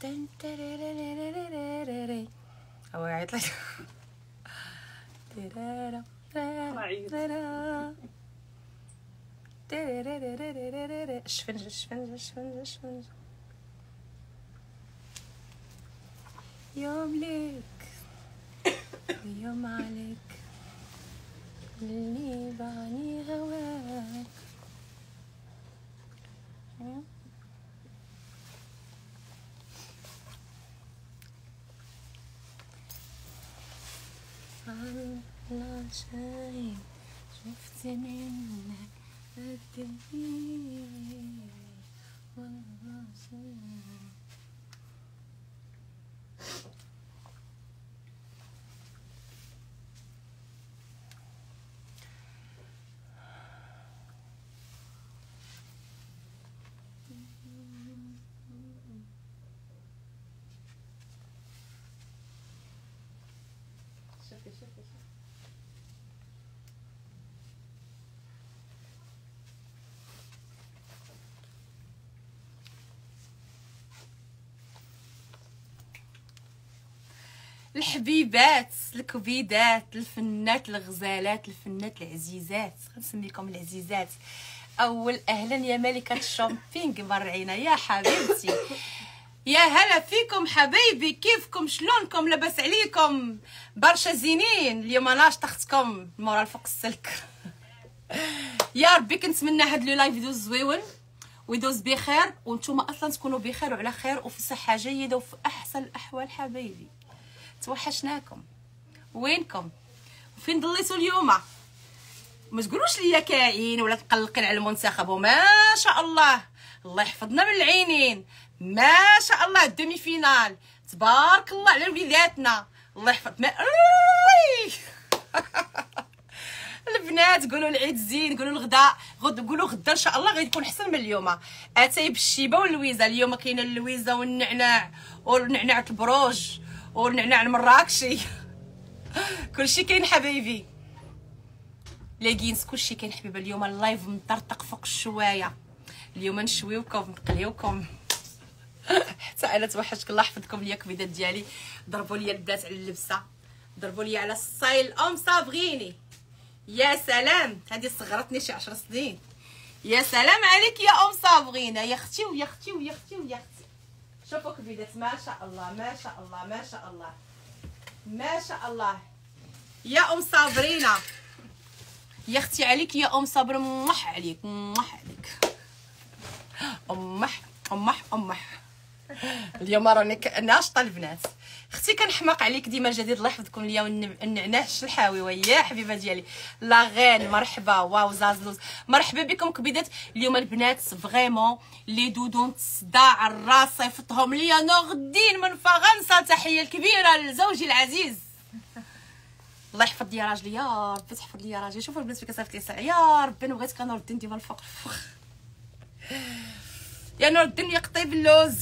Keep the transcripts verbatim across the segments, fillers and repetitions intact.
تن تريريريريريري. هو يعيط لي. تيرارا تيرارا تيرارا. الشفنجة الشفنجة الشفنجة الشفنجة. يوم ليك ويوم عليك اللي بعني هواك. لا شيء شفت منك قد ايه والله شيء. شوفي شوفي شوفي الحبيبات الكبيدات الفنات الغزالات الفنات العزيزات، غنسميكم العزيزات. اول اهلا يا ملكه الشومبينغ مرعينا يا حبيبتي. يا هلا فيكم حبايبي، كيفكم شلونكم لاباس عليكم؟ برشا زينين اليوم. انا طختكم مورا الفوق السلك. يا ربي كنتمنى هاد لو لايف يدوز زويون ويدوز بخير، وانتم اصلا تكونوا بخير وعلى خير وفي صحه جيده وفي احسن الاحوال حبايبي. توحشناكم، وينكم؟ وفين ضليتوا اليوم؟ ما تقولوش ليا كاين ولا تقلقين على المنتخب. وما شاء الله الله يحفظنا من العينين. ما شاء الله الدومي فينال تبارك الله على وليداتنا. الله يحفظ ما البنات. قولوا العيد زين، قولوا الغداء غد، قولوا غدا ان شاء الله غادي يكون احسن من اليوم. اتاي بالشيبه واللويزه. اليوم كاينه اللويزه والنعناع والنعناع البروج والنعناع المراكشي. كلشي كاين حبايبي. لاقينس كلشي كاين حبيبه. اليوم اللايف مطرطق فوق الشوايه. اليوم نشويوكم نقليوكم. حتى انا توحشتك. الله يحفظكم ليا كبيدات ديالي. ضربوا لي البنات على اللبسه، ضربوا لي على الستايل ام صابغيني. يا سلام، هذه صغرتني شي عشر سنين. يا سلام عليك يا ام صابغينه يا اختي ويا اختي ويا اختي ويا اختي. شوفوا كبيدات ما شاء الله ما شاء الله ما شاء الله ما شاء الله يا ام صابرينه. يا اختي عليك يا ام صابر. مح عليك مح عليك امح امح امح. اليوم راني ناشطه البنات. اختي كنحماق عليك ديما جديد. الله يحفظكم ليا. والنعناع الشلحاوي ويا حبيبه ديالي لاغين مرحبا. واو زازلوز مرحبا بكم كبيدات. اليوم البنات فريمون لي دودون صداع الراس صيفطهم ليا نغدين من فرنسا. تحيه الكبيره لزوجي العزيز. الله يحفظ لي راجلي يا ربي. تحفظ لي راجلي. شوفوا البنات في كصيفط لي ساعه يا ربي. انا بغيت كنور الدين ديما الفوق الفوق. يا نور الدين يا قطيب اللوز.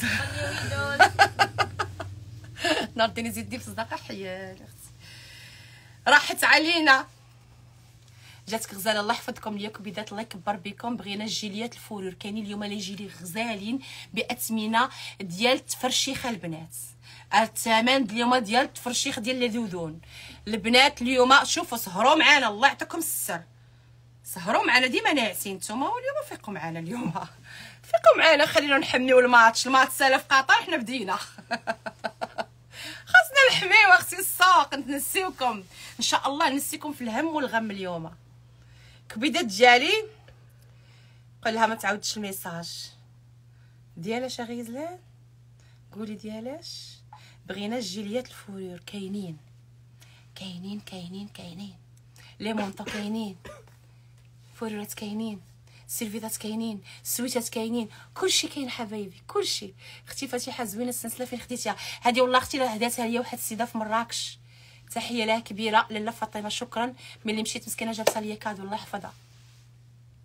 نور الدين يزيد في الصداقه. حيال اختي راحت علينا. جاتك غزاله. الله يحفظكم ليا كبيدات. الله يكبر بكم. بغينا الجيليات الفورور كاينين اليوم لي جيلي غزالين باثمنه ديال تفرشيخه البنات. الثمن اليوم ديال التفرشيخ ديال لي دودون البنات. اليوم شوفوا سهروا معنا. الله يعطيكم السر. سهروا معنا ديما ناعسين نتوما. واليوم فيقوا معنا. اليوم فيقوا معنا. خلينا نحميو الماتش. الماتش سالا في قطر حنا بدينا. خاصنا نحميو اختي الساق. نتنسيوكم ان شاء الله. نسيكم في الهم والغم اليوم. كبيدات ديالي قول لها ما تعاودش الميساج ديالاش غيزلان. قولي ديالاش. بغينا الجيليات الفورور كاينين كاينين كاينين كاينين. لي مونطو كاينين. فورورات كاينين. سيرفيتات كاينين. سويتات كاينين. كلشي كاين حبايبي كلشي. اختي فاتحه زوينه السلسله فين خديتيها؟ هذه والله اختي هداتها ليا واحد السيده في مراكش. تحيه لها كبيره لاله فاطمه. شكرا. ملي مشيت مسكينه جابتها ليا كادو. الله يحفظها.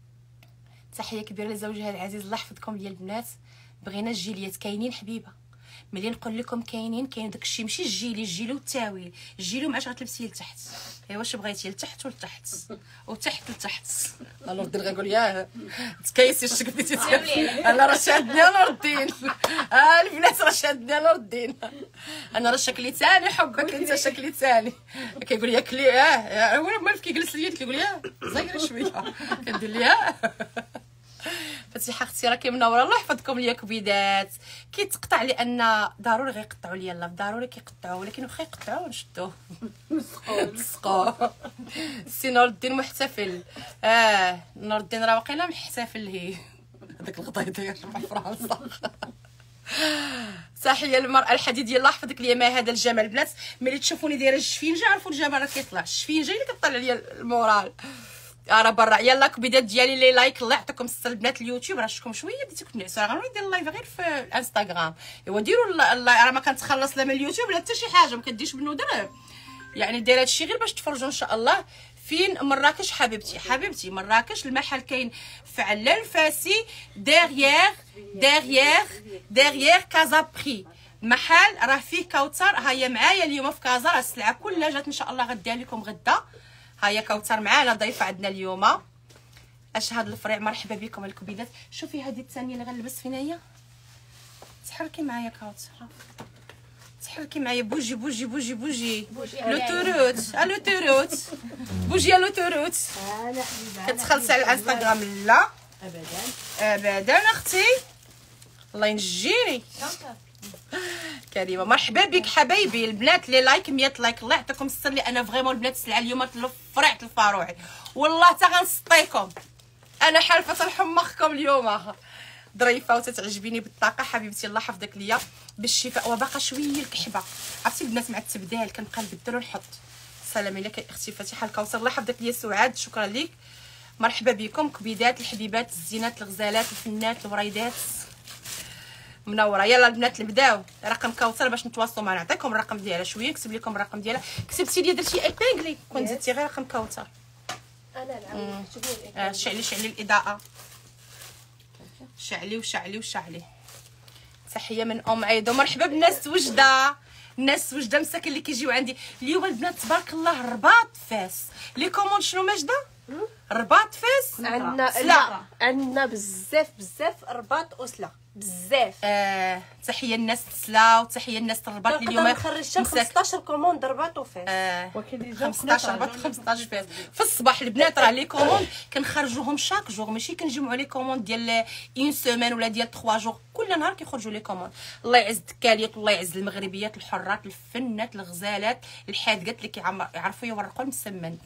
تحيه كبيره لزوجها العزيز. الله يحفظكم ليا البنات. بغينا الجيليات كاينين حبيبه. ملي نقول لكم كاينين كاين داكشي ماشي الجيلي الجيلي والتاويل الجيلي ما عادش غتلبسيه لتحت ايوا واش بغيتي لتحت ولتحت وتحت لتحت نور الدين غنقول ياه تكيسي الشكل ديالي انا راه شادني نور الدين ها البنات راه شادني نور الدين انا راه شكلي ثاني حبك انت شكلي ثاني كيقول لي كلي اه هو مالف كيجلس ليا كيقول لي زير شويه كندير ليها فتيحه اختي راكي منوره الله يحفظكم ليا كبيدات كيتقطع لان ضروري غيقطعوا ليا لا ضروري كيقطعوا ولكن واخا يقطعوا نشدوه نسقوا سي نور الدين محتفل اه نور الدين راه واقيلا محتفل هي هذاك الغطاي داير مع فرنسا تحيه للمراه الحديديه الله يحفظك ليا ما هذا الجمال البنات ملي تشوفوني دايره الشفينجه عرفوا الجمال راه كيطلع الشفينجه اللي كطلع ليا المورال راه برا يلا كبيدات ديالي لي لايك الله يعطيكم الصحه البنات اليوتيوب راه شكون شويه بديتو تنعسوا راه غنولي ندير اللايف غير في الانستغرام ايوا ديروا راه ما كنتخلص لا من اليوتيوب لا حتى شي حاجه ما كديش بنو درهم يعني دايره هادشي غير باش تفرجوا ان شاء الله. فين مراكش حبيبتي حبيبتي مراكش المحل كاين في علال فاسي ديريير ديريير ديريير كازا بري محل راه فيه كوثر ها هي معايا اليوم في كازا راه السلعه كلها جات ان شاء الله غديها لكم غدا ها هي كوثر معانا ضيفه عندنا اليوم اش هاد الفريع مرحبا بكم الكبيدات. شوفي هذه الثانيه اللي غنلبس فينا هي تحركي معايا كوثر تحركي معايا بوجي بوجي بوجي بوجي لو توروت لو توروت بوجي لو توروت كتخلصي على الانستغرام لا ابدا ابدا اختي الله ينجيني كريمه مرحبا بك حبايبي البنات لي لايك مية لايك الله يعطيكم السر لي انا فريمون البنات السلعه اليوم فرعت الفاروعي والله حتى غنسطيكم انا حالفه نحمقكم اليوم ظريفه وتتعجبيني بالطاقه حبيبتي الله يحفظك ليا بالشفاء وباقا شويه الكحبه عرفتي البنات مع التبدال كنبقى نبدل ونحط سلامي لك اختي فاتحه الكوثر الله يحفظك ليا سعاد شكرا ليك مرحبا بكم كبيدات الحبيبات الزينات الغزالات الفنات الوريدات منوره. يلا البنات نبداو رقم كوثر باش نتواصلوا معنا نعطيكم الرقم ديالها شويه نكتب لكم الرقم ديالها كتبتي لي درتي ايبينغلي كون زدتي غير رقم كوثر انا نعاود كتبوا لي آه شعلي شعلي الاضاءه شعلي وشعلي وشعلي. تحيه من ام عيدو مرحبا بالناس وجده الناس وجده مساكن اللي كيجيو عندي اليوم البنات تبارك الله الرباط فاس لي كوموند شنو ماجده رباط فاس عندنا لا عندنا بزاف بزاف رباط وسلا بزاف. آه تحيه الناس تسلا وتحيه الناس الرباط اللي اليوم خرجت خمسطاش كوموند رباط وفاس آه خمسطاش رباط خمسطاش فاس في الصباح البنات راه لي كوموند كنخرجوهم شاك جور ماشي كنجمعوا لي كوموند ديال اون سيمين ولا ديال ثلاثة جور كل نهار كيخرجوا لي كوموند. الله يعز الدكاليات والله يعز المغربيات الحرات الفنات الغزالات الحادقات اللي كيعرفوا يورقوا المسمن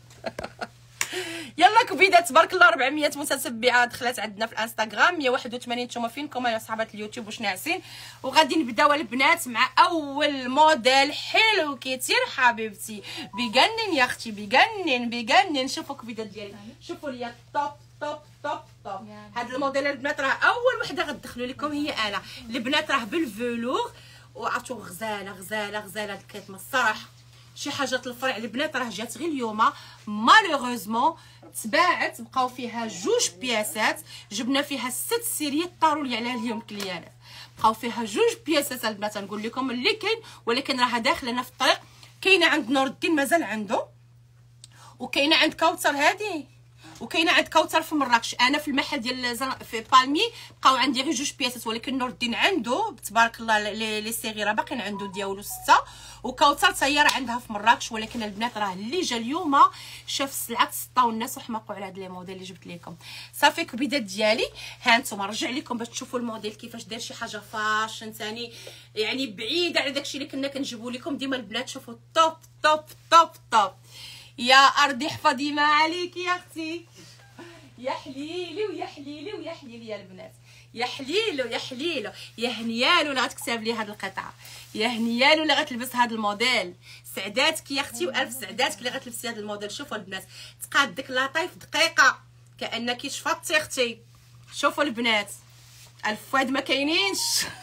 يلا كبيدات تبارك الله أربعمية متتبعه دخلت عندنا في الانستغرام مية وواحد وثمانين نتوما فينكم يا صحابات اليوتيوب واش ناعسين وغادي نبداو البنات مع اول موديل حلو كيتير حبيبتي بيجنن يا اختي بيجنن بيجنن. شوفوا كبيدات ديالي شوفوا ليا توب توب توب توب هاد الموديل البنات راه اول وحده غتدخلوا لكم هي انا البنات راه بالفلوغ وعطو غزاله غزاله غزاله الكتمه الصراحه شي حاجات الفرع البنات راه جات غير اليوم مالوغوزمون تباعت بقاو فيها جوج بياسات جبنا فيها ست سيريات طاروا لي عليها اليوم كليانات بقاو فيها جوج بياسات البنات نقول لكم اللي كاين ولكن راه داخلنا في الطريق كاينه عند نور الدين مازال عنده وكاينه عند كوثر هذه وكاينه عند كوثر في مراكش انا في المحل ديال في بالمي بقاو عندي غير جوج بياسات ولكن نور الدين عنده تبارك الله لي صغيره باقيين عنده ديالو سته وكوثر تايره عندها في مراكش ولكن البنات راه اللي جا اليوم شاف السلعه تسطاو الناس وحماقوا على هاد لي موديل اللي جبت لكم صافي كبيدات ديالي ها نتوما نرجع لكم باش تشوفوا الموديل كيفاش دار شي حاجه فاشن ثاني يعني بعيده على داكشي اللي كنا كنجيبوا لكم ديما البنات شوفوا توب توب توب توب يا ارضي حفظي ما عليك يا اختي يا حليلي ويا حليلي ويا حليلي يا البنات يا حليلو يا حليلو يا هنيالو اللي غتكتب لي هاد القطعه يا هنيالو اللي غتلبس هاد الموديل سعداتك يا اختي والف سعداتك اللي غتلبسي هاد الموديل. شوفوا البنات تقاد ديك لاطايف دقيقه كانك شفطتي اختي شوفوا البنات الفواد ما كاينينش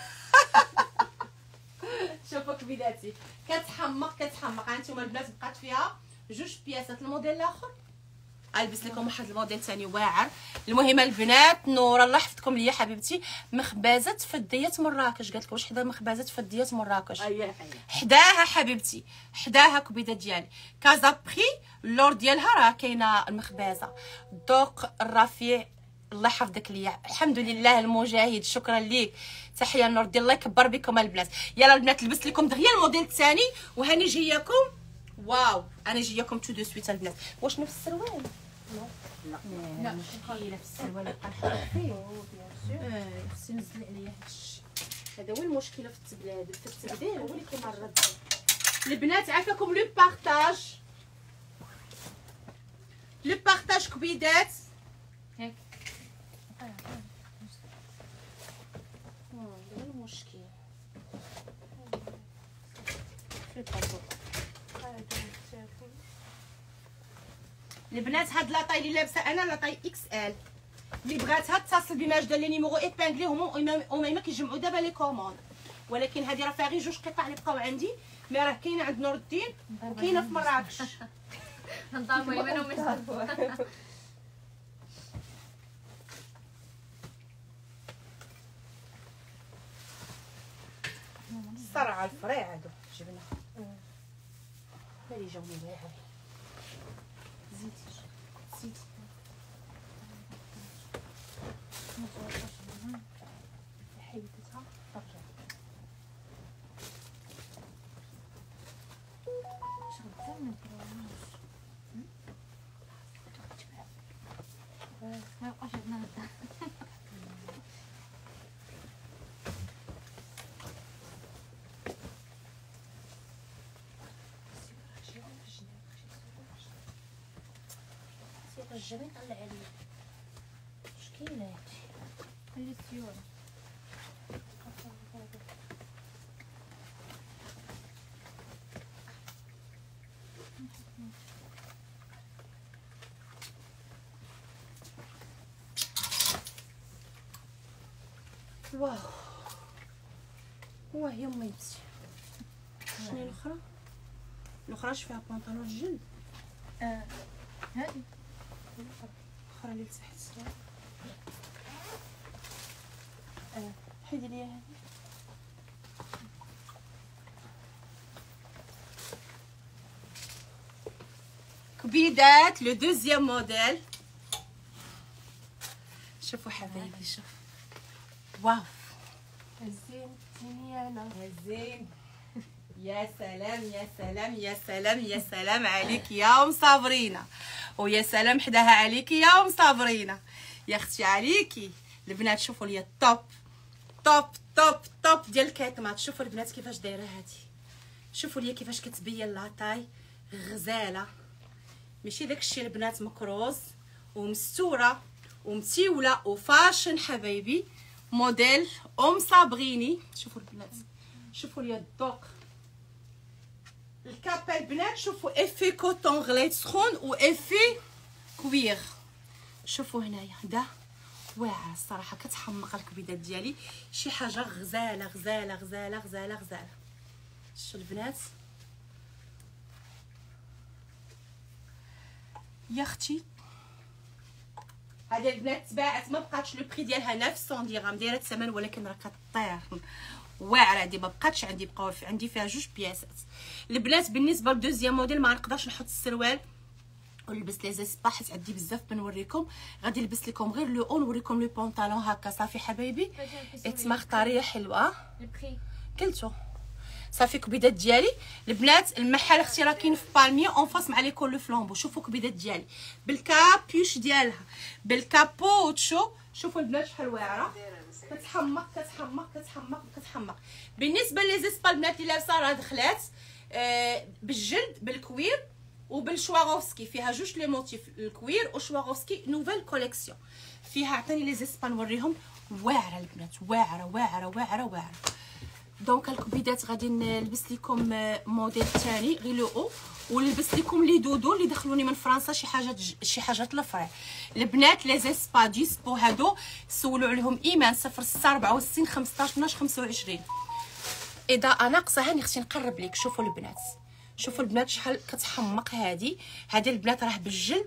شوفوا كبيداتي كتحمق كتحمق. ها نتوما البنات بقات فيها جوج بياسات الموديل الاخر غنلبس لكم واحد الموديل ثاني واعر. المهم البنات، نورا الله يحفظكم ليا حبيبتي، مخبازات فديات مراكش، قالت لك واش حدا مخبازات فديات مراكش؟ اييه اييه حداها حبيبتي، حداها كبيده ديالي كازا بخي، اللور ديالها راه كاينه المخبازه، الذوق الرفيع. الله يحفظك ليا، الحمد لله المجاهد، شكرا ليك، تحيه النور ديال الله يكبر بكم البنات. يلا البنات لبست لكم دغيا الموديل الثاني وهاني جاياكم. واو انا جاياكم تو دو سويت البنات. واش نفس السروال؟ لا لا مشكله في السروال بقى الحرق فيه. اه خصني نزل عليا هادشي، هذا هو المشكله في التبلاد في التبديل، هو اللي كيمرض البنات. عافاكم لو بارطاج، لو بارطاج كبيدات هيك. هذا المشكل البنات. هاد لاطاي اللي لابسه انا لاطاي اكس ال، اللي بغاتها اتصل بماجده لي نيميرو ايبانغلي هما هما كيجمعوا دابا لي كوموند، ولكن هذه راه فيها غير جوج قطع اللي بقاو عندي، مي راه كاينه عند نور الدين وكاينه في مراكش. نضربوا يمين ويسار. الصرعه الفريع هادو جبنا مالي جاوني واعر. زيدي زيدي حيدتها رجع شغلت من الكروانوس ما يبقاش عندنا غدا. الجبين طلع عليا اش كاين هادي خلي السيوره. واو واه يا ميتي. شنو الاخرى؟ الاخرى فيها بنطلون الجلد. اه هادي الاخرى اللي تحت. اه حيدي لي هذه. كبيدات لو دوزيام موديل. شوفوا حبايبي، شوف واو زين زينه زين. يا سلام يا سلام يا سلام يا سلام عليك يا ام صابرينا، ويا سلام حداها عليكي يا ام صابرينا يا اختي عليكي. البنات شوفوا لي الطوب طوب طوب طوب ديال الكيطمات. شوفوا البنات كيفاش دايره هادي، شوفوا لي كيفاش كتبين لاطاي غزاله، ماشي داكشي البنات مكروز ومستوره ومتيوله وفاشن حبايبي. موديل ام صابريني. شوفوا البنات، شوفوا لي الذوق. الكابه البنات شوفوا افي كوتون غليظ سخون وافي كوير. شوفوا هنايا دا واعره الصراحه، كتحمق الكبيدات ديالي، شي حاجه غزاله غزاله غزاله غزاله غزاله. شوفوا البنات يا اختي، هذه البنات تباعت ما بقاتش لو بري ديالها تسعمية درهم، دايره الثمن ولكن راه كطير واعره. هذه ما بقاتش عندي، بقاو عندي فيها جوج بياسات. البنات بالنسبه للدوزيام موديل ما نقدرش نحط السروال ونلبس لي زيسبا حيت عندي بزاف بنوريكم. غادي نلبس لكم غير لو اون، نوريكم لو بونطالون هكا صافي حبايبي. اتما طريه حلوه البخي كلتو صافي. كبيدات ديالي البنات، المحل اختي راه كاين في بالمي اون فاس مع ليكول لو فلومبو. شوفوا كبيدات ديالي بالكابيوش ديالها بالكابوتشو. شوفوا البنات شحال واعره، كتحمق كتحمق كتحمق كتحمق. بالنسبه لي زيسبا البنات اللي لابسه راه دخلات آه بالجلد بالكوير وبالشواغوفسكي، فيها جوج لي موتيف الكوير وشواغوفسكي نوفيل كوليكسيون. فيها عطاني لي زيسبا نوريهم. واعره البنات، واعره واعره واعره واعره. دونك الكبيدات غادي نلبس لكم موديل ثاني غير لو او، ونلبس لكم لي دودو اللي دخلوني من فرنسا شي حاجات شي حاجات لفري. البنات لي زيسبا ديسبو هادو سولوا عليهم ايمان صفر ستة أربعة وستين خمسطاش اثناش خمسة وعشرين. اضاءه ناقصه هاني اختي نقرب لك. شوفوا البنات، شوفوا البنات شحال كتحمق هادي. هادي البنات راه بالجلد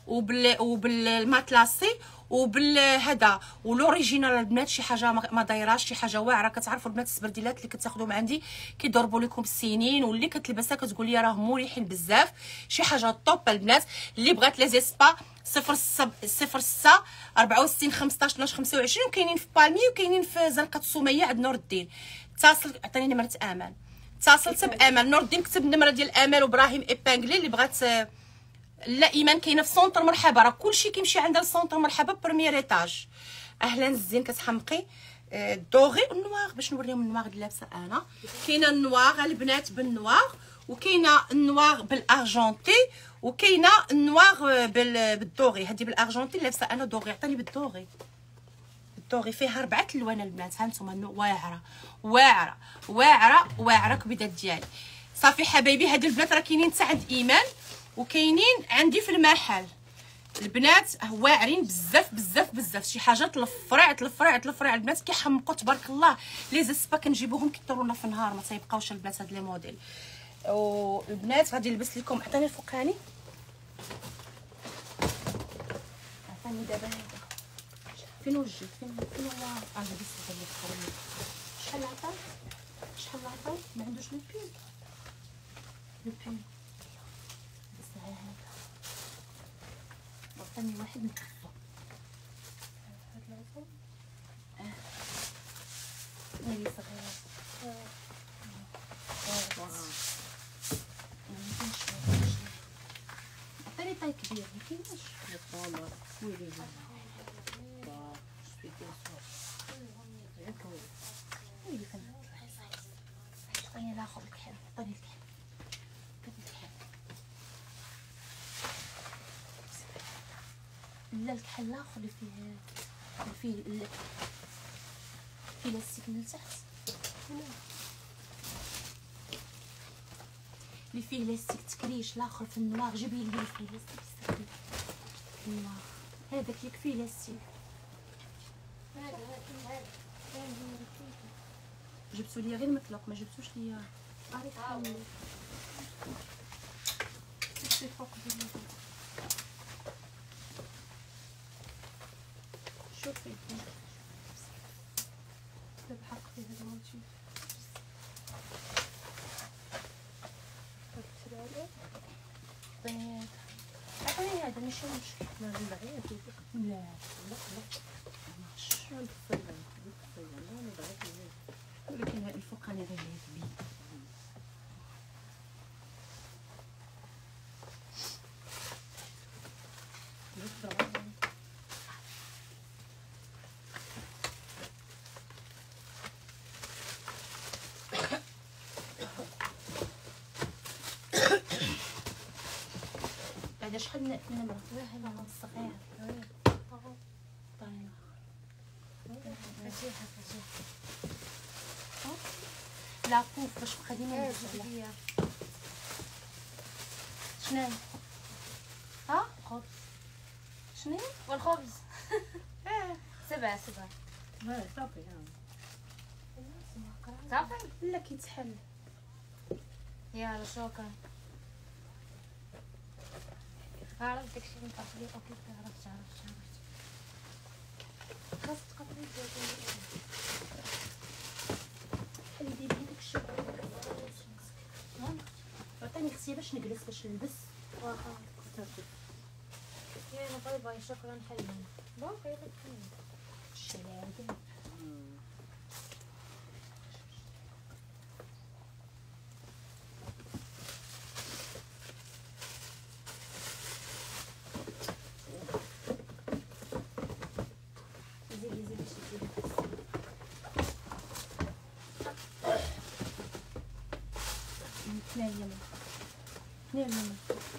وبال وبالماتلاسي وبال هذا ولوريجينال البنات. شي حاجه ما دايراش، شي حاجه واعره. كتعرفوا البنات السبرديلات اللي كتاخذوهم عندي كيضربوا لكم السنين، واللي كتلبسها كتقول لي راه مريحين بزاف. شي حاجه طوب البنات. اللي بغات لي زيسبا صفر صفر ستة أربعة وستين خمسطاش اثناش خمسة وعشرين، وكاينين في بالمي وكاينين في زنقه السميه عند نور الدين. اتصل، عطيني نمره امل. اتصلت بامل نور الدين، كتب النمره ديال امل وابراهيم ايبانغلي. اللي بغات لا ايمان كاينه في سونتر مرحبا، راه كلشي كيمشي عندها لسونتر مرحبا بريمير ايطاج. اهلا الزين كتحمقي. الدوغي والنواغ، باش نوريهم النواغ اللي لابسه انا. كاينه النواغ البنات بالنواغ، وكاينه النواغ بالارجونتي، وكاينه النواغ بالدوغي. هذه بالارجونتي اللي لابسه انا دوغي. عطيني بالدوغي. بالدوغي فيها اربعه الوان البنات. ها نتوما واعره واعره واعره واعره كبيدات ديالي. صافي حبايبي، هاد البنات راه كاينين حتى عند ايمان وكاينين عندي في المحل. البنات واعرين بزاف بزاف بزاف. شي حاجه تلفرع تلفرع تلفرع البنات كيحمقوا تبارك الله. لي زسبا كنجيبوهم كيطرونا في النهار، ما تيبقاوش البنات هاد لي موديل. والبنات غادي نلبس لكم. عطيني الفوقاني، عطيني دابا هذا. فين وجهك؟ فين فين هو؟ اه لبست هذا اللي فوقاني. شحال عطاك؟ شحال عطاك؟ ما عندوش لو بيل. لو بيل بس هذا عطاني واحد نكفو. هاد العصا اه مالي صغير. عطاني طاي كبير ما كايناش. ويلي ويلي فين عطاني الاخر الكحل. عطاني الكحل لا الكحل الاخر اللي فيه اللي فيه اللي فيه لاستيك من تحت، اللي فيه لاستيك تكريش. الاخر في النواغ جيبي لي اللي فيه لاستيك النواغ. هذاك يكفي لاستيك. جبتو ليا غير مطلق، ما جبتوش ليا عارف حالي. شفتي فوق ديال شوفي بالحق في هذا الموتيف. طيب عطيني هذا ماشي مشكل. لا لا لا لا ماشي ولكن هذا الفوقاني غير كبير. هذا شحال النمرة؟ واحد الصغير. طيب فاتيحة فاتيحة. لا كوف باش قديمة نزيد. شنو ها خبز؟ شنو والخبز سبعة سبعة. لا صافي صافي لا كيتحل. يلا شكرا. عرفت داكشي اللي مطلي اوكي. عرفت عرفت عرفت. خاص تقطعي الدجاج. حلي ديري داك الشيء. عطيني اختي باش نجلس باش نلبس. واخا صافي. يلا باي باي شكرا حلوة. باقي لك الشلاده. زيدي زيدي شدي. اثنين يما اثنين يما.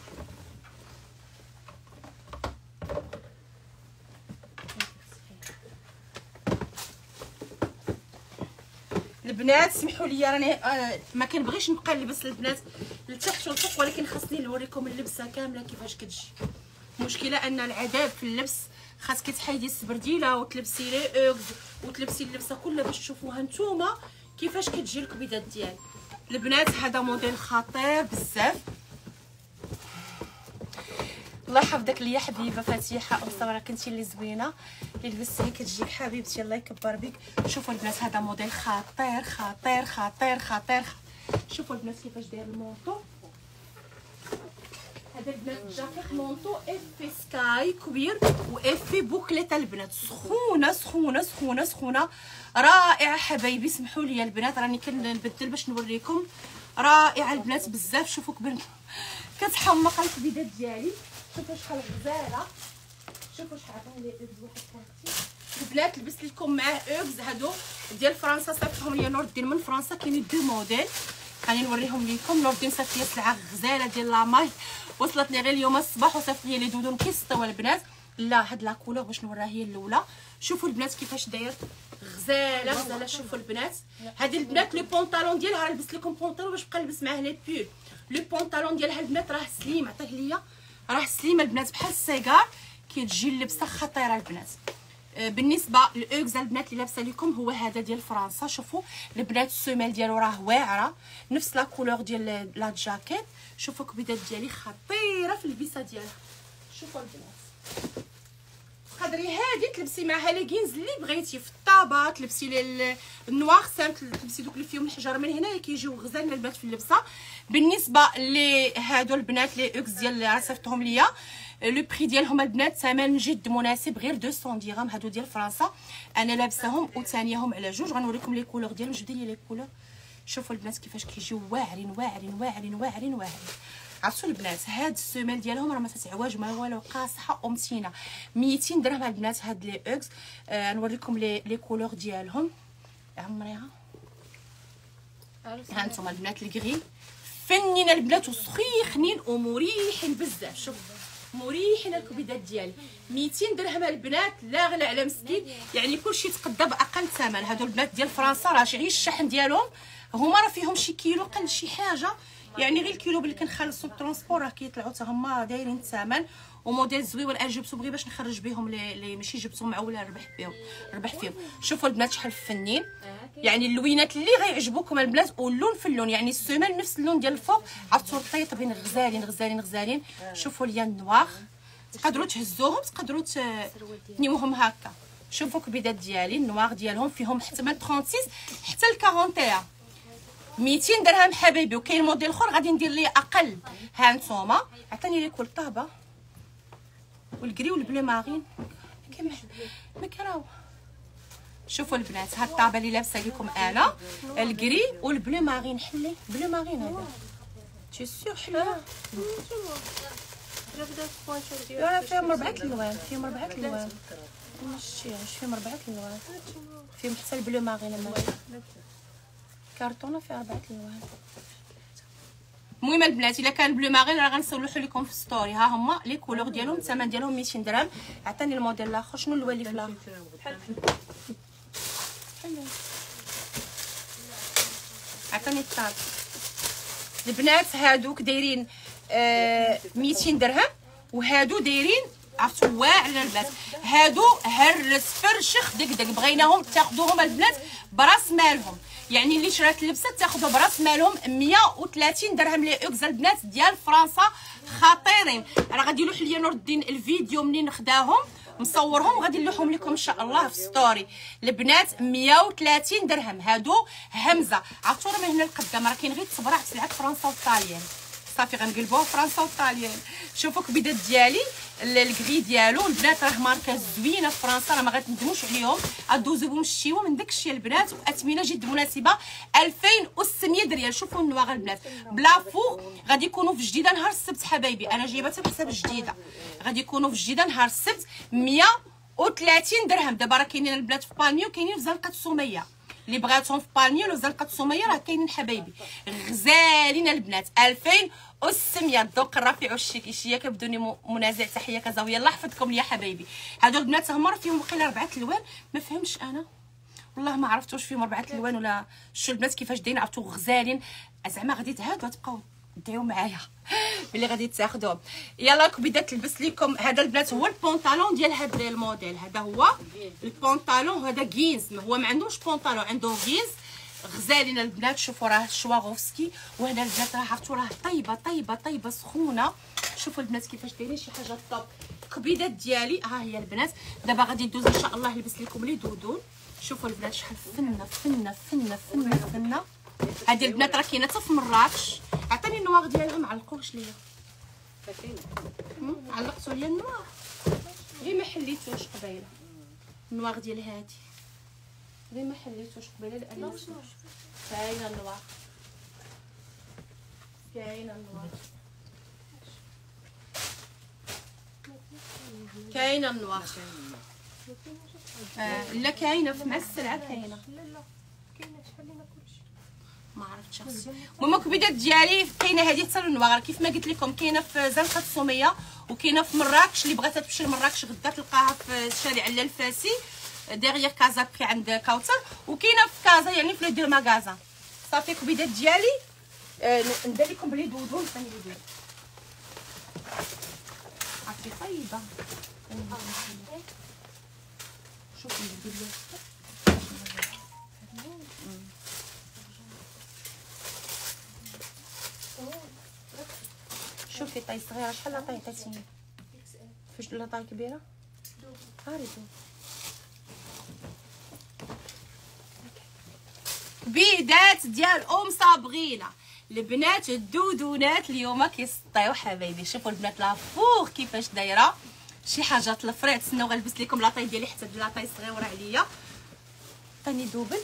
البنات سمحوا لي راني آه ما كنبغيش نبقى نلبس البنات لتحت والفوق، ولكن خاصني نوريكم اللبسه كامله كيفاش كتجي. المشكله ان العذاب في اللبس خاصك تحيدي السبرديله وتلبسي لي اوكز وتلبسي اللبسه كلها باش تشوفوها نتوما كيفاش كتجي الكبيدات ديالي. البنات هذا موديل خطير بزاف. الله يحفظك ليا حبيبه فاتحه وصوره كنتي اللي زوينه اللي لبستي كتجيك حبيبتي الله يكبر بك. شوفوا البنات هذا موديل خطير خطير خطير خطير. شوفوا البنات كيفاش داير المونطو. هذا البنات جاكيط مونطو اف سكاي كبير واف بوكليت البنات سخونه سخونه سخونه سخونه رائعه حبايبي. سمحوا لي البنات راني كنبدل باش نوريكم. رائعه البنات بزاف. شوفوا كبر كتحمق الكبيدات ديالي. شوفوا شحال غزاله. شوفوا شحال عطوني لي اوكز واحد كارتي البنات. لبست لكم معاه اوكز هادو ديال فرنسا صيفطهم ليا نور الدين من فرنسا. كاينين دو موديل غادي نوريهم لكم. نور الدين صيفط لي سلعه غزاله ديال لاماي وصلت لي غير اليوم الصباح وصيفط لي لي دودون كيسطيو البنات. لا هاد لا كولور باش نوريها هي الاولى. شوفوا البنات كيفاش داير غزاله غزاله. شوفوا البنات هادي البنات لو بونطالون ديالها راه لبست لكم بونطالون باش بقى نلبس معاه لي بول. لو بونطالون ديالها البنات راه سليم عطيه ليا راه سليم البنات بحال السيجار كتجي اللبسه خطيره البنات. بالنسبه للاوكز البنات اللي لابسه لكم هو هذا ديال فرنسا. شوفوا البنات السومال ديالو راه واعره نفس لا كولور ديال لا جاكيت. شوفوا كبيدات ديالي خطيره في اللبسه ديالها. شوفوا البنات تقدري هادي تلبسي معها ليغينز اللي بغيتي في الطابه تلبسي لي النوار سامبل تلبسي دوك اللي فيهم الحجر من هنايا كيجيو غزالين البنات في اللبسه. بالنسبه لهادو البنات لي اوكس ديال اللي صيفطهم ليا لو بري ديالهم البنات ثمن جد مناسب غير مئتين درهم. هادو ديال فرنسا انا لابساهم وثانيهم على جوج. غنوريكم لي كولور ديالهم. جبدي لي لي كولور. شوفوا البنات كيفاش كيجيو واعرين واعرين واعرين واعرين واعرين. عرفتوا البنات هاد السومال ديالهم راه ما تتعواج ما والو قاصحه ومتينه. ميتين درهم البنات هاد لي اوكس. آه نوريكم لي لي كولور ديالهم. عمريها ها انتم البنات الكغي فنين البنات وسخيخنين ومريحين بزاف. شوف مريحين الكبيدات ديالي. ميتين درهم البنات لا غلا على مسكين يعني كلشي تقدا باقل ثمن. هادو البنات ديال فرنسا راه غير الشحن ديالهم هما راه فيهم شي كيلو قل شي حاجه يعني غير الكيلو اللي كنخلصوا الترونسبور راه كيطلعوا حتى هما دايرين الثمن وموديل زويون. انا جبتو بغي باش نخرج بهم لي, لي ماشي جبتهم مع ولا ربح بهم ربح فيهم. شوفوا البنات شحال فنين يعني اللوينات اللي غيعجبوكم البنات واللون في اللون يعني السومال نفس اللون ديال الفوق عرفتوا الطيطبين غزالين غزالين غزالين. شوفوا ليا النواغ تقدروا تهزوهم تقدروا تنيوهم هكا. شوفوا كبيدات ديالي النواغ ديالهم فيهم حتى من ستة وثلاثين حتى ل أربعين وواحد. ميتين درهم حبايبي. وكاين موديل اخر غادي ندير ليه اقل. ها نتوما عطاني لي كل طابه والكري والبلو مارين كما ما كراو. شوفوا البنات هاد الطابه اللي لابسه لكم انا الكري والبلو مارين. حلي بلو مارين هذا تي سيغ حلو. لا فيهم ربعه الالوان فيهم ربعه الالوان ماشي فيهم ربعه الالوان فيهم حتى البلو مارين كارطونه فيها ربعه الالوان. المهم البنات الا كان بلو مارين راه غنسولحو لكم في ستوري. ها هما لي كولور ديالهم الثمن ديالهم ميتين درهم. عطاني الموديل الاخر. شنو اللون اللي في الاخر بحال بحال عطاني الطاب. البنات هادوك دايرين آه ميتين درهم وهادو دايرين عرفتوا واعرين البنات. هادو هرس فرشخ دك دك بغيناهم تاخذوهم البنات براس مالهم يعني اللي شرات اللبسه تاخذوا براس مالهم. مية وثلاثين درهم لي اوكز البنات ديال فرنسا خطيرين. راه غادي يلوح ليا نور الدين الفيديو منين خداهم مصورهم غادي نلوحهم لكم ان شاء الله في ستوري. البنات مية وثلاثين درهم. هادو همزه عرفتوا راه من هنا لقدام راه كاين غير تبرع سلعه فرنسا والطاليان صافي غنقلبوها فرنسا والطاليان. شوفوا كبيدات ديالي الكغي ديالو البنات راه ماركه زوينه في فرنسا راه ما غتندموش عليهم. غدوزو بهم الشيوه من داك الشيء البنات واثمنه جد مناسبه ألفين وستمية ريال. شوفوا النواغ البنات بلا فوق غادي يكونوا في جديده نهار السبت حبايبي. انا جايباتها بحساب جديده غادي يكونوا في جديده نهار السبت مية وثلاثين درهم. دابا راه كاينين البنات في بالميو وكاينين في زنقه سميه اللي بغاتهم في بالميو ولا زنقه سميه راه كاينين حبايبي غزالين البنات ألفين وستمية. الذوق الرفيع والشياكه بدون منازع. تحيه كزاويه الله يحفظكم ليا حبايبي. هادو البنات هما راه فيهم وقيله اربعه الوان ما فهمتش انا والله ما عرفت واش فيهم اربعه الوان ولا شو البنات كيفاش دايرين عرفتوا غزالين. زعما غادي تهادوا تبقاو دعيو معايا ملي غادي تاخذوهم. يلا كبيدات لبس لكم هذا البنات هو البونطالون ديال هذا الموديل. هذا هو البونطالون هذا جينز هو ما عندوش بونطالون عنده جينز. غزالين البنات. شوفوا راه شواغوفسكي، وهنا البنات راه عرفتوا راه طيبه طيبه طيبه سخونه. شوفوا البنات كيفاش دايرين شي حاجه طوب. القبيضات ديالي ها هي البنات. دابا غادي ندوز ان شاء الله نلبس لكم لي دودون. شوفوا البنات شحال فنه فنه فنه فنه فنه. هذه البنات راه كاينه حتى في مراكش. عطيني النواغ ديالها، ما علقوش ليا. علقتوا ليا النواغ غير ما حليتوش قبيله. النواغ ديال هادي غير ما حليتوش قبيله لان كاينه النواغ، كاينه النواغ، كاينه النواغ. آه لا كاينه في مع السلعه كاينه. لا لا كاينه شحال لينا كلشي ما عرفتش اختي. المهم الكبيدات ديالي كاينه هذه حتى النواغ كيف ما قلت لكم. كاينه في زنقه السوميه وكاينه في مراكش. اللي بغات تمشي لمراكش غدا تلقاها في شارع الفاسي ديغيغ كازا بخي عند كاوثر. وكاينه في كازا يعني في لو دو ماغازان. صافي الكبيدات ديالي آه ندير لكم بلي دودون ثاني دودون. عرفتي طيبه. شوفي ندير شوفي طاي صغيره شحال لا طاي عطيتيني. فاش لا طاي كبيره هاريتو. بيدات ديال ام صابغينه البنات. الدودونات اليوم كيسطيو حبايبي. شوفوا البنات لافوغ كيفاش دايره شي حاجات الفريط. تسناو غنلبس لكم لاطاي ديالي حتى لاطاي صغيره عليا. ثاني دوبل.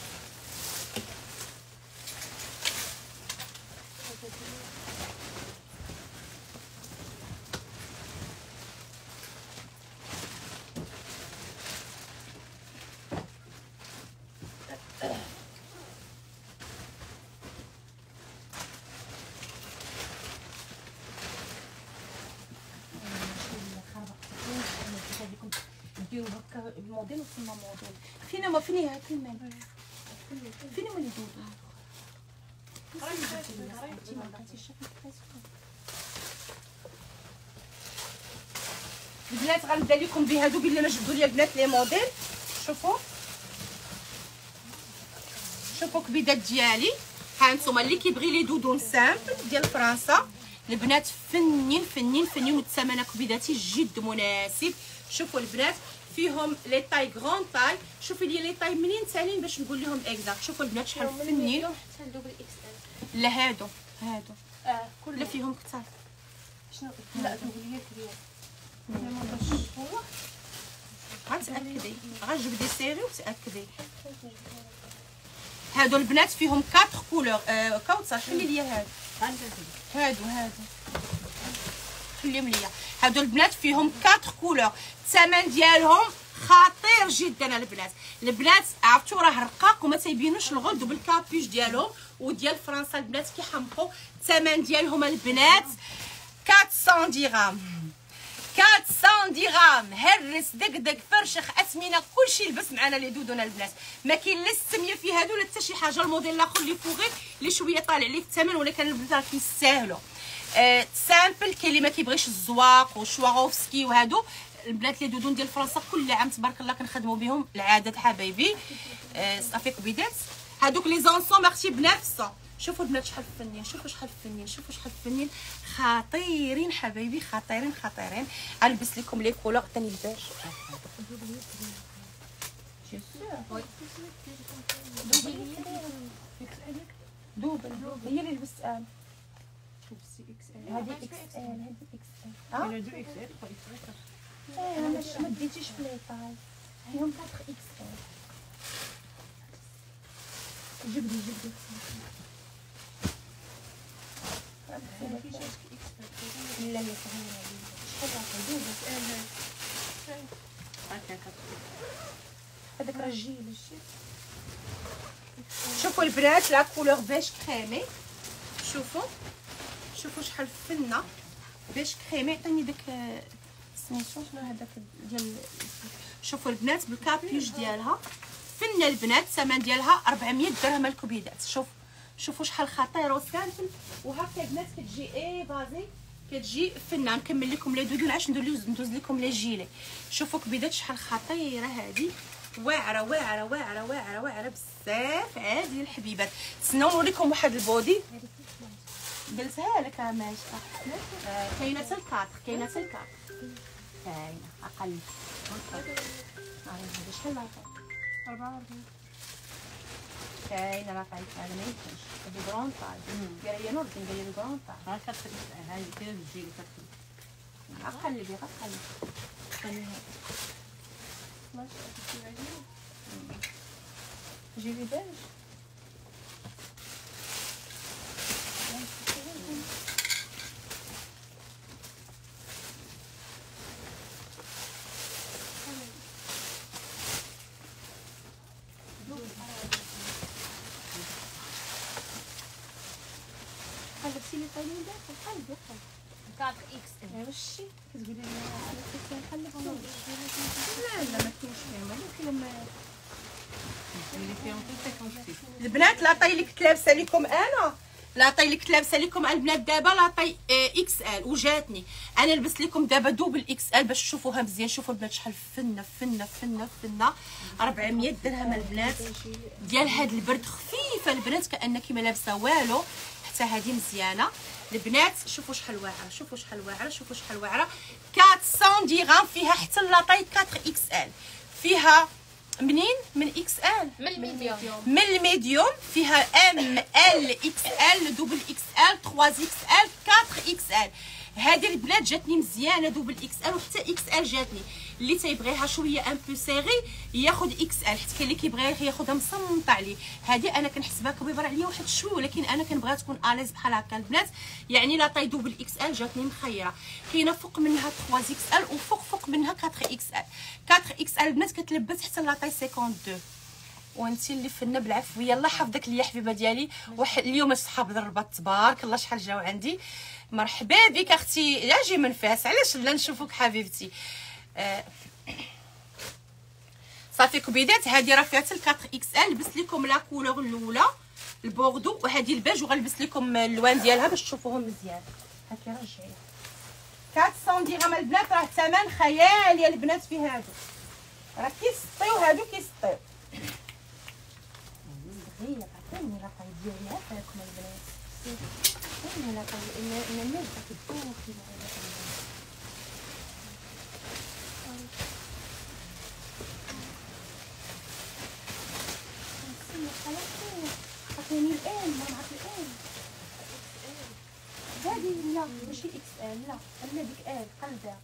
نديرو هكا الموديل وثم موديل. فين هما فين هي كلمان فين هما اللي دودو. البنات غنبدا لكم بهادو بلي ما جبدوا لي البنات لي موديل. شوفوا شوفوا كبيدات ديالي. ها نتوما اللي كيبغي لي دودون سامبل ديال فرنسا البنات فنين فنين فنين. والثمن كبيداتي جد مناسب. شوفوا البنات فيهم لي طاي غران طاي. شوفي لي لي طاي منين سالين باش نقول لهم اكزاكت. شوفوا البنات شحال فنين. حتى دوبل اكس ال. لا هادو هادو اه كل فيهم كثار. شنو لا دوبل هي كبيره. والله غتاكدي غتجبدي سيري وتاكدي. هادو البنات فيهم أربعة كولور. آه كاوثر حلي ليا هادو هادو هادو خليهم ليا. هادو البنات فيهم أربعة كولور. الثمن ديالهم خطير جدا البنات. البنات عرفتوا راه رقاق وما تيبينوش الغلد بالكابيش ديالهم وديال فرنسا. البنات كيحمقوا. الثمن ديالهم البنات أربعمية درهم. أربعمية درهم. هرس دقدق فرشخ اثمنه كلشي يلبس معنا لي دودون البنات. ما كاين لا السميه في هادو لا حتى شي حاجه. الموديل الاخر اللي فوقي اللي شويه طالع ليه في الثمن ولكن البنات راه كيستاهلوا. أه سامبل. كاين اللي ما كيبغيش الزواق وشواغوفسكي وهادو البنات لي دودون ديال فرنسا كل عام تبارك الله كنخدموا بهم العاده حبايبي. أه صافي كبيدات هادوك لي زونسوم اختي بنفسه. شوفوا البنات شحال فنين. شوفوا شحال فنين. شوفوا شحال فنين خطيرين حبايبي خطيرين خطيرين. غنلبس لكم لي كولور ثاني الباش. دوبل هي اللي لبست انا. هذه اكس ال هذه اكس ال. اه انا دو اكس ال اكس ال. انا ما ديتيش في لي طاي فيهم أربعة اكس ال. جبدي جبدي لا هي صغيره شحال راهي دوبل. هذاك راه جيل. شوفوا البنات لا كولور بيش كريمي. شوفوا شوفوا شحال فنه بيش كريمي. عطيني داك سميتو شنو هذاك ديال. شوفوا البنات بالكابيوش ديالها فنه البنات. الثمن ديالها أربعمية درهم الكبيدات. شوف شوفوا شحال خطيره وسامبل. وهكا البنات كتجي اي بازي كتجي فنه. نكمل لكم لي دودون علاش ندوز ندوز لكم لي جيلي. شوفوا كبيدات شحال خطيره هذه واعره واعره واعره واعره واعره بزاف عادي الحبيبات. تسناو نوريكم واحد البودي قلتها لك ماشي. آه كاينه حتى الكاطخ، كاينه حتى الكاطخ، كاينه اقل. هذا شحال لاطاي؟ أربعة وأربعين. كاينه لاطاي هذا ما يمكنش، هذه كرون طاي. دير هي نور دير هي كرون طاي. ها كتخدم هاي كاين تجي كتخدم غقلبي غقلبي خليها ماشي كنتي عايزين. جيبي باش قلبتي لي طايلين داخل قلبي قلبي كاطخ إكس إل. وشي كتقولي لي انا كنت نقلب انا لا لا ما كاينش فيهم ولكن لما اللي فيهم كل شيء البنات لاطاي اللي كنت لابسه لكم انا، لاطاي اللي كنت لابسه لكم البنات دابا لاطاي اكس ال وجاتني. انا لبست لكم دابا دوبل اكس ال باش تشوفوها مزيان. شوفوا البنات شحال فنه فنه فنه فنه. أربعمية درهم البنات ديال هاد البرد، خفيفه البنات كانك ما لابسه والو. حتى هذه مزيانه البنات. شوفوا شحال واعره، شوفوا شحال واعره، شوفوا شحال واعره. أربعمية درهم فيها حتى لاطاي أربعة اكس ال. فيها منين؟ من اكس ال من الميديوم. من الميديوم. فيها ام ال اكس ال دوبل اكس ال ثلاثة اكس ال أربعة اكس ال. هذه البنات جاتني مزيانه دوبل اكس ال وحتى اكس ال جاتني. اللي تيبغيها شويه ان بو سيغي ياخذ اكس ال، حيت كاين اللي كيبغيها ياخذها مصمطه عليه. هذه انا كنحسبها كبيره عليا واحد شويه، ولكن انا كنبغيها تكون اليز بحال هكا البنات. يعني لا طاي دوبل اكس ال جاتني مخيره. كاينه فوق منها ثلاثة اكس ال وفوق فوق منها أربعة اكس ال. أربعة اكس ال البنات كتلبس حتى لا طاي خمسة وخمسين. وانتي اللي فنه بالعفو. يلا حافظك ليا حبيبه ديالي. واحد اليوم صحاب الرباط تبارك الله شحال جاو عندي. مرحبا بك اختي. اجي من فاس، علاش لا نشوفك حبيبتي. آه صافي كبيدات. هذه راه فيها حتى أربعة اكس ال. لبست لكم لا كولور الاولى البوردو وهذه البيج، وغنلبس لكم اللوان ديالها باش تشوفوهم مزيان. هاكي رجعي أربعمية درهم البنات. راه الثمن خيالي البنات في هادو، راه كيسطيو هادو كيسطيو. هي عطيني لا طاي ديالي هاكم البنات. عطيني لا طاي ان الناس كتبوخ عطيني الان. ما نعرف الان هذه لا ماشي اكس ال، لا انا ديك ال قلبها.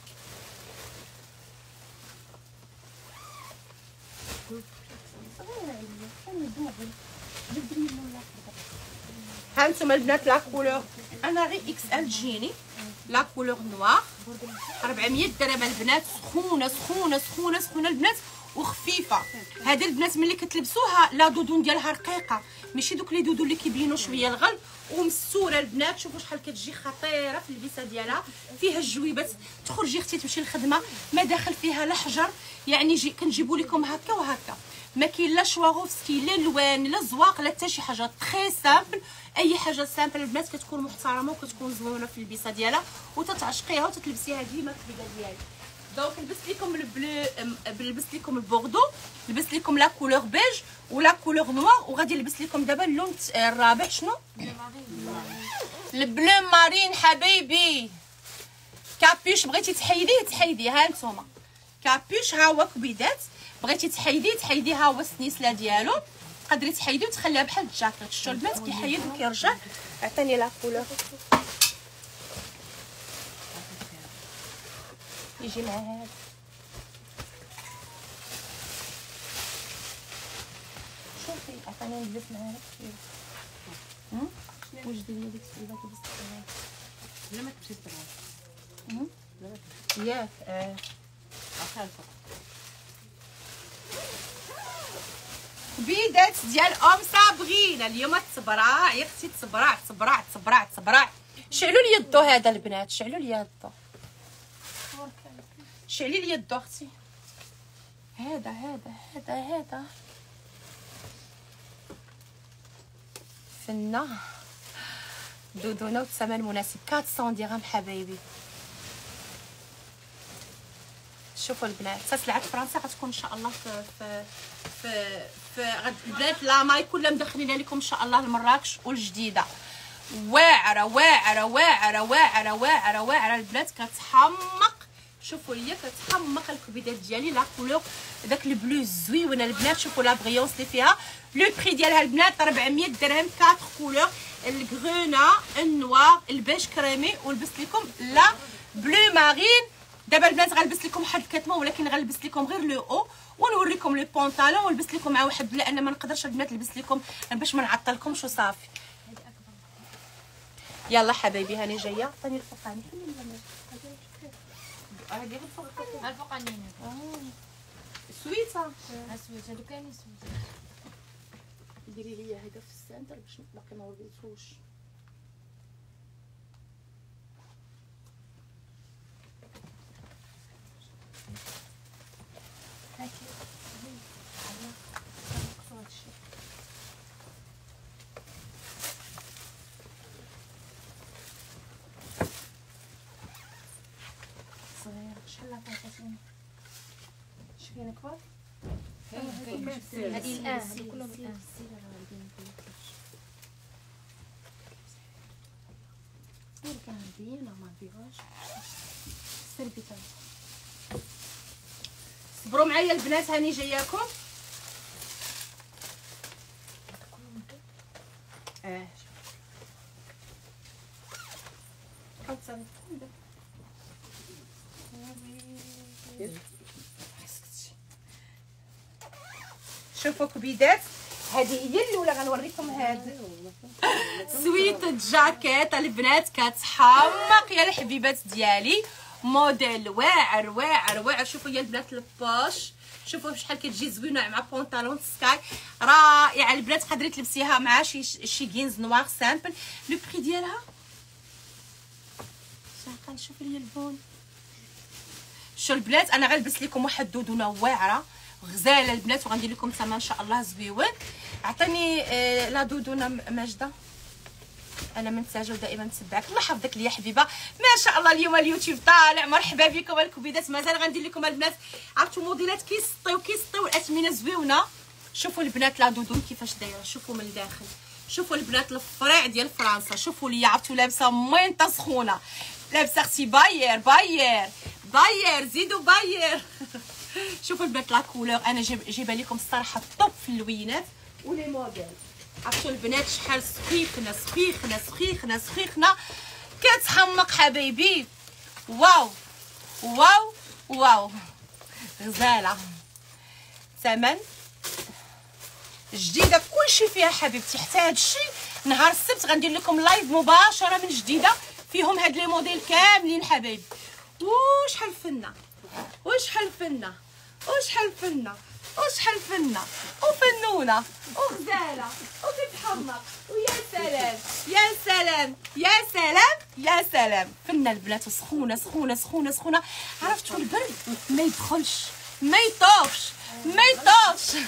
صغيره عليا انا دوبل جبت لي ولا ها انتم البنات لا كولور. انا غير اكس ال تجيني لا كولور نوار. أربعمية درهم البنات. سخونه سخونه سخونه سخونه البنات وخفيفه. هذه البنات ملي كتلبسوها لا دودون ديالها رقيقه، ماشي دوك لي دودو اللي كيبينوا شويه الغل. ومسوره البنات. شوفوا شحال كتجي خطيره في اللبسه ديالها. فيها الجويبات تخرجي اختي تمشي للخدمه ما داخل فيها لا حجر. يعني جي كنجيبوا لكم هكا وهكا. ما كاين لا شواغوفسكي لا لوان لا زواق لا حتى شي حاجه. تري سامبل. اي حاجه سامبل البنات كتكون محترمه وكتكون زوينه في اللبسه ديالها وتتعشقيها وتتلبسيها ديما كبيده ديالك. دونك لبست لكم البلو، لبست لكم البوردو، لبست لكم لا كولور بيج ولا كولور نوار. وغادي نلبس لكم دابا اللون الرابع. شنو؟ البلو مارين حبايبي. كابيش بغيتي تحيديه تحيديه. ها نتوما كابيش ها هو كبيدات. بغيتي تحيديه تحيديه ها هو السنيسله ديالو. تقدري تحيديه وتخليها بحال الجاكيت. شفتوا البنات كيحيد وكيرجع. عطيني لا كولور يجي مع هذا. شوفي عطيني نلبس مع هذا كثير. واش ديري ديك السيده كيلبس معايا؟ لا ما تمشيش تبغى ياك اه اخر بيدات ديال ام صابغين اليوم. تصبرع يا اختي تصبرع تصبرع تصبرع تصبرع. شعلوا لي الضو هذا البنات. شعلوا لي الضو. شعلي لي الضو اختي. هذا هذا هذا هذا فنه دودونه والثمن مناسب. أربعمية درهم حبايبي. شوفوا البنات سلعه فرنسا غتكون ان شاء الله في في في, في غد البنات لا ماي كلها مدخلين لكم ان شاء الله لمراكش والجديده. واعره واعره واعره واعره واعره واعره البنات كتحمق. شوفوا هي كتحمق الكبيدات ديالي لا كولور داك البلو زويونه البنات. شوفوا لا بريونس اللي فيها. لو بري ديالها البنات أربعمية درهم أربعة كولور الكغونا النوار البيج كريمي ولبس لكم لا بلو مارين. دابا البنات غنلبس لكم واحد الكتمه ولكن غنلبس لكم غير لو او ونوريكم لي بونطالون ونلبس لكم مع واحد لان ما نقدرش البنات نلبس لكم باش ما نعطلكمش وصافي. يلا حبايبي هاني جايه ثاني الفوقاني هادي الفوق الفوقانيين سويته اسود هادو كاينين سويت. ديري لي هذا في السنتر باش باقي ما وريتوش. صغير شحال عطاتني شكون كبار هادي الان هادي كلهم الان سير كان دينا ما نبيعوش سيربي تاع صبروا معايا البنات هاني جاياكم. اه خمسة شوفوا كبيدات هذه هي الاولى غنوريكم. هاد سويت جاكيت البنات كتحمق يا الحبيبات ديالي موديل واعر واعر واعر. شوفوا هي البنات الباش شوفوا شحال كتجي زوينه مع بونطالون سكاي رائعه البنات. تقدري تلبسيها مع شي شي جينز نوار سامبل. لو بري ديالها شحال شوفوا لي البون. شو البنات انا غنلبس لكم واحد دودونه واعره غزاله البنات وغندير لكم ثمن ان شاء الله زويون. عطيني آه لا دودونه ماجده انا منتاجه ودائما نتبعك الله يحفظك لي يا حبيبه. ما شاء الله اليوم اليوتيوب طالع. مرحبا بكم الكبيدات. مازال غندير لكم البنات عرفتوا موديلات كيسطيو كيسطيو الاثمنه زويونه. شوفوا البنات لا دودون كيفاش دايره. شوفوا من الداخل شوفوا البنات الفريع ديال فرنسا. شوفوا لي عرفتوا لابسه مينطه سخونه لابسه اختي باير باير باير زيدوا باير. شوفوا البنات لا كولور انا جايبه لكم الصراحه الطوب في اللوينات ولي موديل. عرفتوا البنات شحال سخيخنا سخيخنا سخيخنا سخيخنا كتحمق حبايبي. واو واو واو غزاله ثمن جديده كلشي فيها حبيبتي. حتى هادشي نهار السبت غندير لكم لايف مباشره من جديده فيهم هاد لي موديل كاملين حبايبي. وشحال فنه وشحال فنه وشحال فنه وشحال فنه وفنونه وغزاله وكتحمق ويا سلام يا سلام يا سلام يا سلام. فنه البنات سخونه سخونه سخونه سخونه. عرفتوا البرد ما يدخلش ما يطوفش ما يطوفش.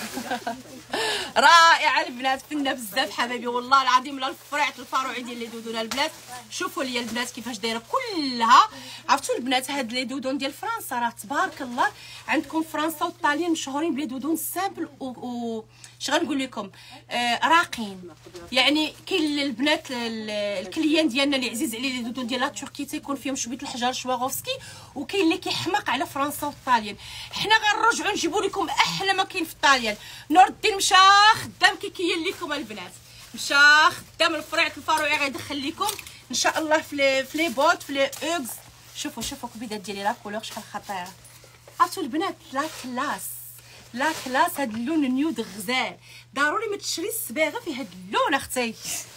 رائعه البنات فنه بزاف حبايبي والله العظيم. لا الفريعه الفاروعي ديال لي دودون البنات. شوفوا لي البنات كيفاش دايره كلها. عرفتوا البنات هاد لي دودون ديال فرنسا راه تبارك الله عندكم فرنسا والطاليان مشهورين بلي دودون سامبل و, و... اش غنقول لكم آه راقين. يعني كاين البنات الكليان ديالنا اللي عزيز عليه لي دودون ديال تركي تيكون فيهم شويه الحجر شواغوفسكي وكاين اللي كيحمق على فرنسا والطاليان. حنا غنرجعوا نجيبوا لكم احلى ما كاين في الطاليان. نور الدين مشى خدام كيكيل لكم البنات مشى خدام الفريعه الفاروعي غيدخل لكم ان شاء الله في لي في لي بوت في لي اوغز. شوفوا شوفوا كبيدات ديالي لا كولور شحال خطيره. عرفتوا البنات لا كلاس لا كلاس. هاد اللون نيود غزال ضروري ما تشري الصباغه في هاد اللون اختي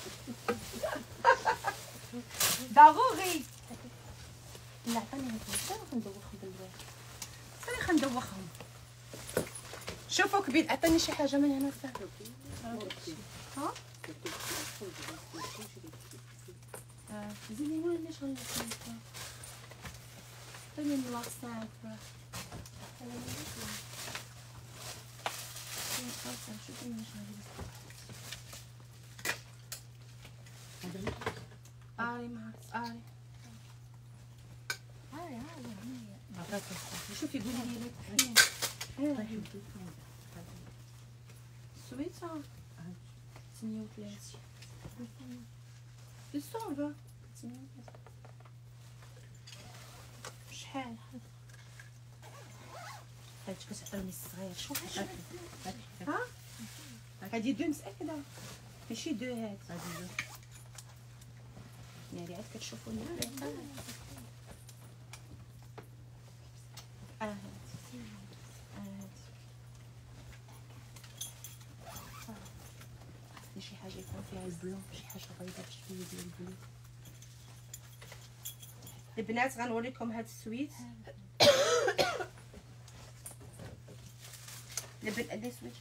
ضروري. لا عطيني هاد غندوخهم بالبال صافي غندوخهم. شوفوا كبيد عطيني شي حاجه من هنا صافي. ها اه زيني وين ليش غنلبس عطيني النوار صافي. آري معك آري هاي هاي شوفي قولي لي فين السويته ثمانية وثلاثين بالصوبه شحال هاد كتعطيني الصغير شوف ها هادي دو متاكده ماشي دو هاد ناري عاد كتشوفوا لنا اه هاد خاصني شي حاجه يكون فيها البلو شي حاجه بيضاء بشويه ديال البلو. البنات غنوريكم هاد السويت البنات سويت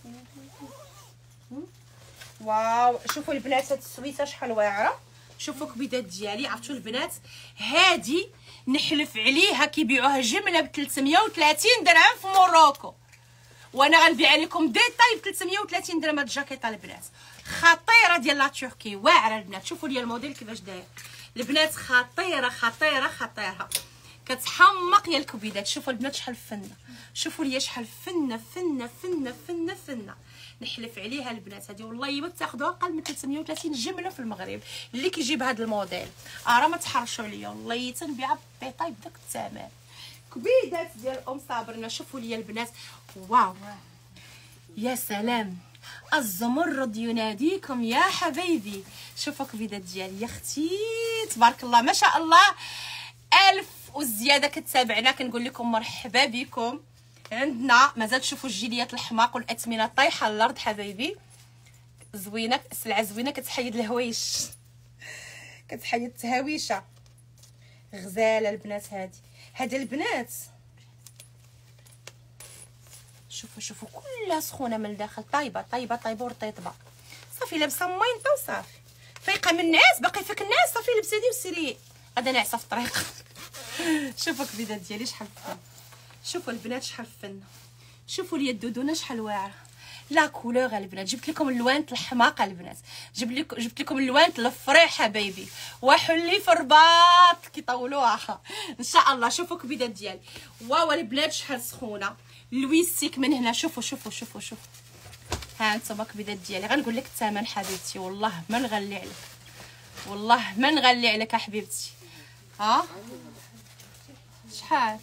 واو شوفوا البنات هاد السويته شحال واعره شوفوا كبيدات ديالي عرفتوا البنات هادي نحلف عليها كيبيعوها جمله ب ثلاثمية وثلاثين درهم في موروكو وانا غنبيع لكم ديتاي ب ثلاثمية وثلاثين درهم هاد الجاكيطه البنات خطيره ديال لا تركي واعره البنات شوفوا لي الموديل كيفاش داير البنات خطيره خطيره خطيره كتحمق يا الكبيدات شوفوا البنات شحال فنه شوفوا لي شحال فنه فنه فنه فنه فنه نحلف عليها البنات هذه والله ما تاخذوها اقل من ثلاثمية وثلاثين جمله في المغرب اللي كيجيب هذا الموديل ارا ما تحرشوا عليا والله تنبيعها بيطاي بداك الثمن كبيدات ديال ام صابرنا شوفوا لي البنات واو يا سلام الزمرد يناديكم يا حبايبي شوفوا كبيدات ديالي يا اختي تبارك الله ما شاء الله الف وزياده كتابعنا كنقول لكم مرحبا بكم عندنا مازال تشوفوا الجيليات الحماق والاثمنه طايحه على الارض حبايبي زوينه السلعه زوينه كتحيد الهويش كتحيد التهاويشه غزاله البنات هادي هاد البنات شوفوا شوفوا كلها سخونه من الداخل طايبه طايبه طايبه ورطيطبه صافي لابسه ماينطه وصافي فايقه من النعاس باقي فيك النعاس صافي لبسي دي وسيري غدا ناعسه في الطريق شوفوا الكبيدات ديالي شحال فن شوفوا البنات شحال فن شوفوا لي الدودونه شحال واعره لا كولور البنات جبت لكم اللوانت الحماقه البنات جبت لكم جبت لكم اللوانت الفريح حبايبي وحلي في الرباط كيطولوها ان شاء الله شوفوا الكبيدات ديالي واو البنات شحال سخونه لويسيك من هنا شوفوا شوفوا شوفوا شوفوا ها انتم الكبيدات ديالي غنقول لك الثمن حبيبتي والله ما نغلي عليك والله ما نغلي عليك حبيبتي ها شحال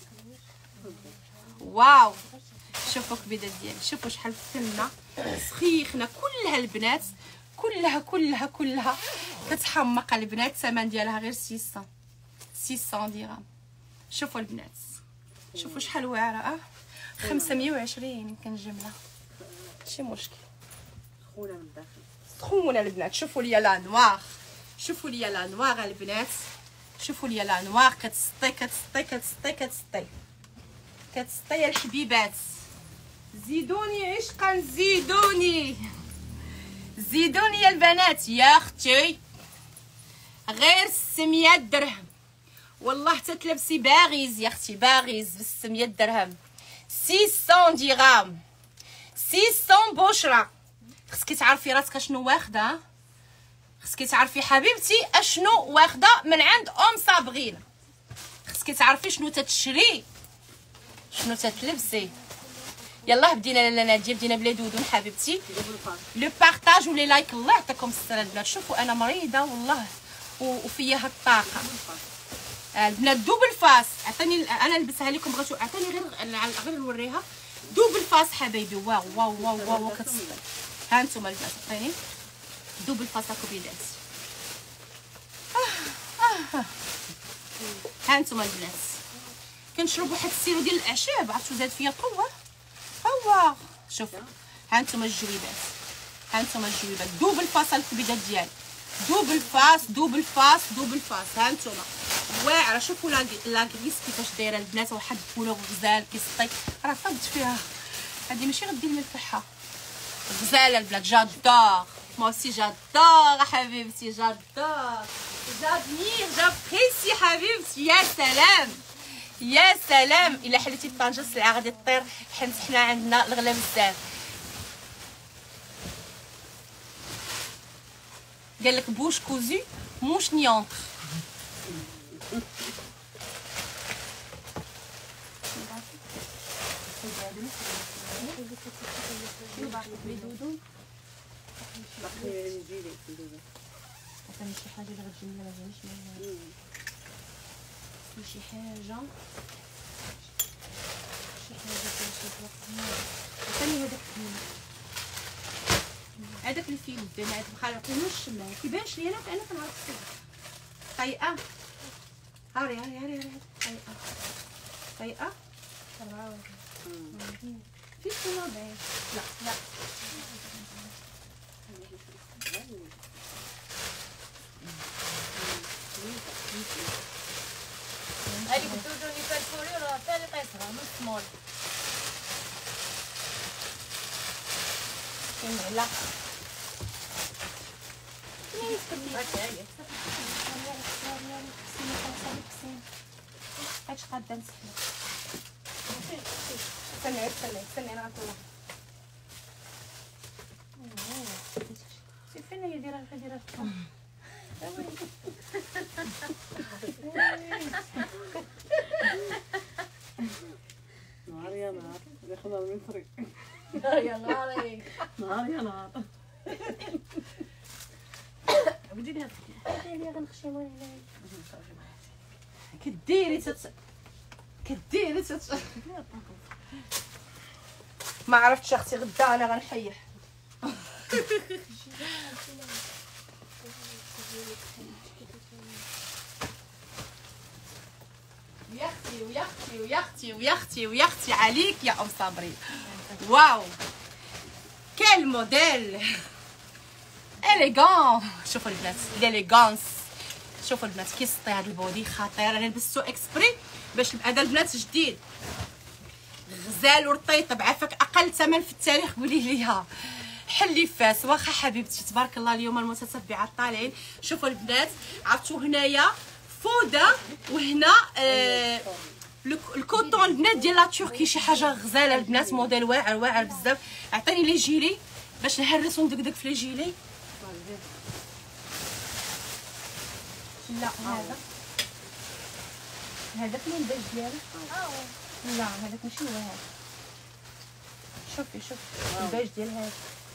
واو شوفوا كبيدات ديالي شوفوا شحال فنه سخيخنا كلها البنات كلها كلها كلها كتحمق البنات الثمن ديالها غير ستمية ستمية درهم شوفوا البنات شوفوا شحال واعره اه خمسمية وعشرين يمكن جمله ماشي مشكل سخونه من الداخل سخونه البنات شوفوا لي لا نوار شوفوا لي لا نوار البنات شوفوا لي لا نوار كتسطي كتسطي كتسطي كتسطي كتسطي الحبيبات زيدوني عشقا زيدوني زيدوني يا البنات يا اختي غير ستمية درهم والله تتلبسي باغيز يا اختي باغيز ب ستمية درهم ستمية درهم ستمية بشرى خصك تعرفي راسك اشنو واخده خصك تعرفي حبيبتي اشنو واخده من عند ام صابغين خصك تعرفي شنو تتشري شنو تتلبسي يلاه بدينا لالا ناديه بدينا بلا دودون حبيبتي لو بارطاج ولي لايك الله يعطيكم الصحه البنات شوفوا انا مريضه والله وفيا هاد الطاقه البنات دوبل فاس عطيني انا نلبسها لكم بغيتو عطيني غير غير نوريها دوبل فاس حبايبي واو واو واو واو كتصدق ها انتم البنات عطيني دوبل فاس كبيدات آه آه. ها انتم البنات كنشرب واحد السيرو ديال الاعشاب عرفتو زاد فيا قوه قوه شوفوا ها انتم الجويبات ها انتم الجويبات دوبل فاس الكبيدات ديالي دوبل فاس دوبل فاس دوبل فاس ها انتم واعره شوفوا لا لاكيس كيفاش دايره البنات واحد الكولور غزال كيسطي راه صبت فيها هذه ماشي غدير من الفحه غزاله البنات جادور مو سي جادور حبيبتي جادور جادمير جابريسي حبيبتي يا سلام يا سلام الا حليتي طنجه السلعه غادي تطير حيت حنا عندنا الغلا بزاف قال لك بوش كوزي موش نيونطر شنو باقي لي دودو باقي نجيلي ندوزو عطيني شي حاجه اللي غتجيني ما جانيش من شي حاجه شي حاجه فيها شي بلاصه عطيني هذاك الفيلم هذاك الفيلم ديال هذا مخالطين الشمع كيبانش لي انا انا كنعرف الصوت طيقه هاري هاري هاري هاري طيقه طيقه في شنو بعيد لا لا هذيك الدودو اللي كتقولي راه حتى اللي قيصره نص مول كنعلق هادشي قاده نسحب استني استني استني انا غنطلع سي فين هي دايره دايره نهار يا نهار داخله من الطريق يا نهاري نهار يا نهار وديني هاد اللي غنخشيو هنا كديري تت كديري تت ما عرفتش اختي غدا انا غنحيح ويا اختي ويا اختي ويا اختي ويا اختي ويا اختي عليك يا ام صابرين واو كال موديل اليغون شوفوا البنات اليغونس شوفوا البنات كيسطي هذا البودي خطير انا لبستو اكسبري باش هذا البنات جديد غزال ورطيطه بعافاك اقل ثمن في التاريخ قولي ليها حلي فاس واخا حبيبتي تبارك الله اليوم المتتبعات طالعين شوفوا البنات عرفتوا هنايا فوده وهنا آه الكوطون البنات ديال لا تركي شي حاجه غزاله البنات موديل واعر واعر بزاف عطيني لي جيلي باش نهرس وندقدق في لي جيلي لا هذا هذاك اللي ديالي لا هذاك ماشي هو هذا شوفي شوفي الباج ديال هذا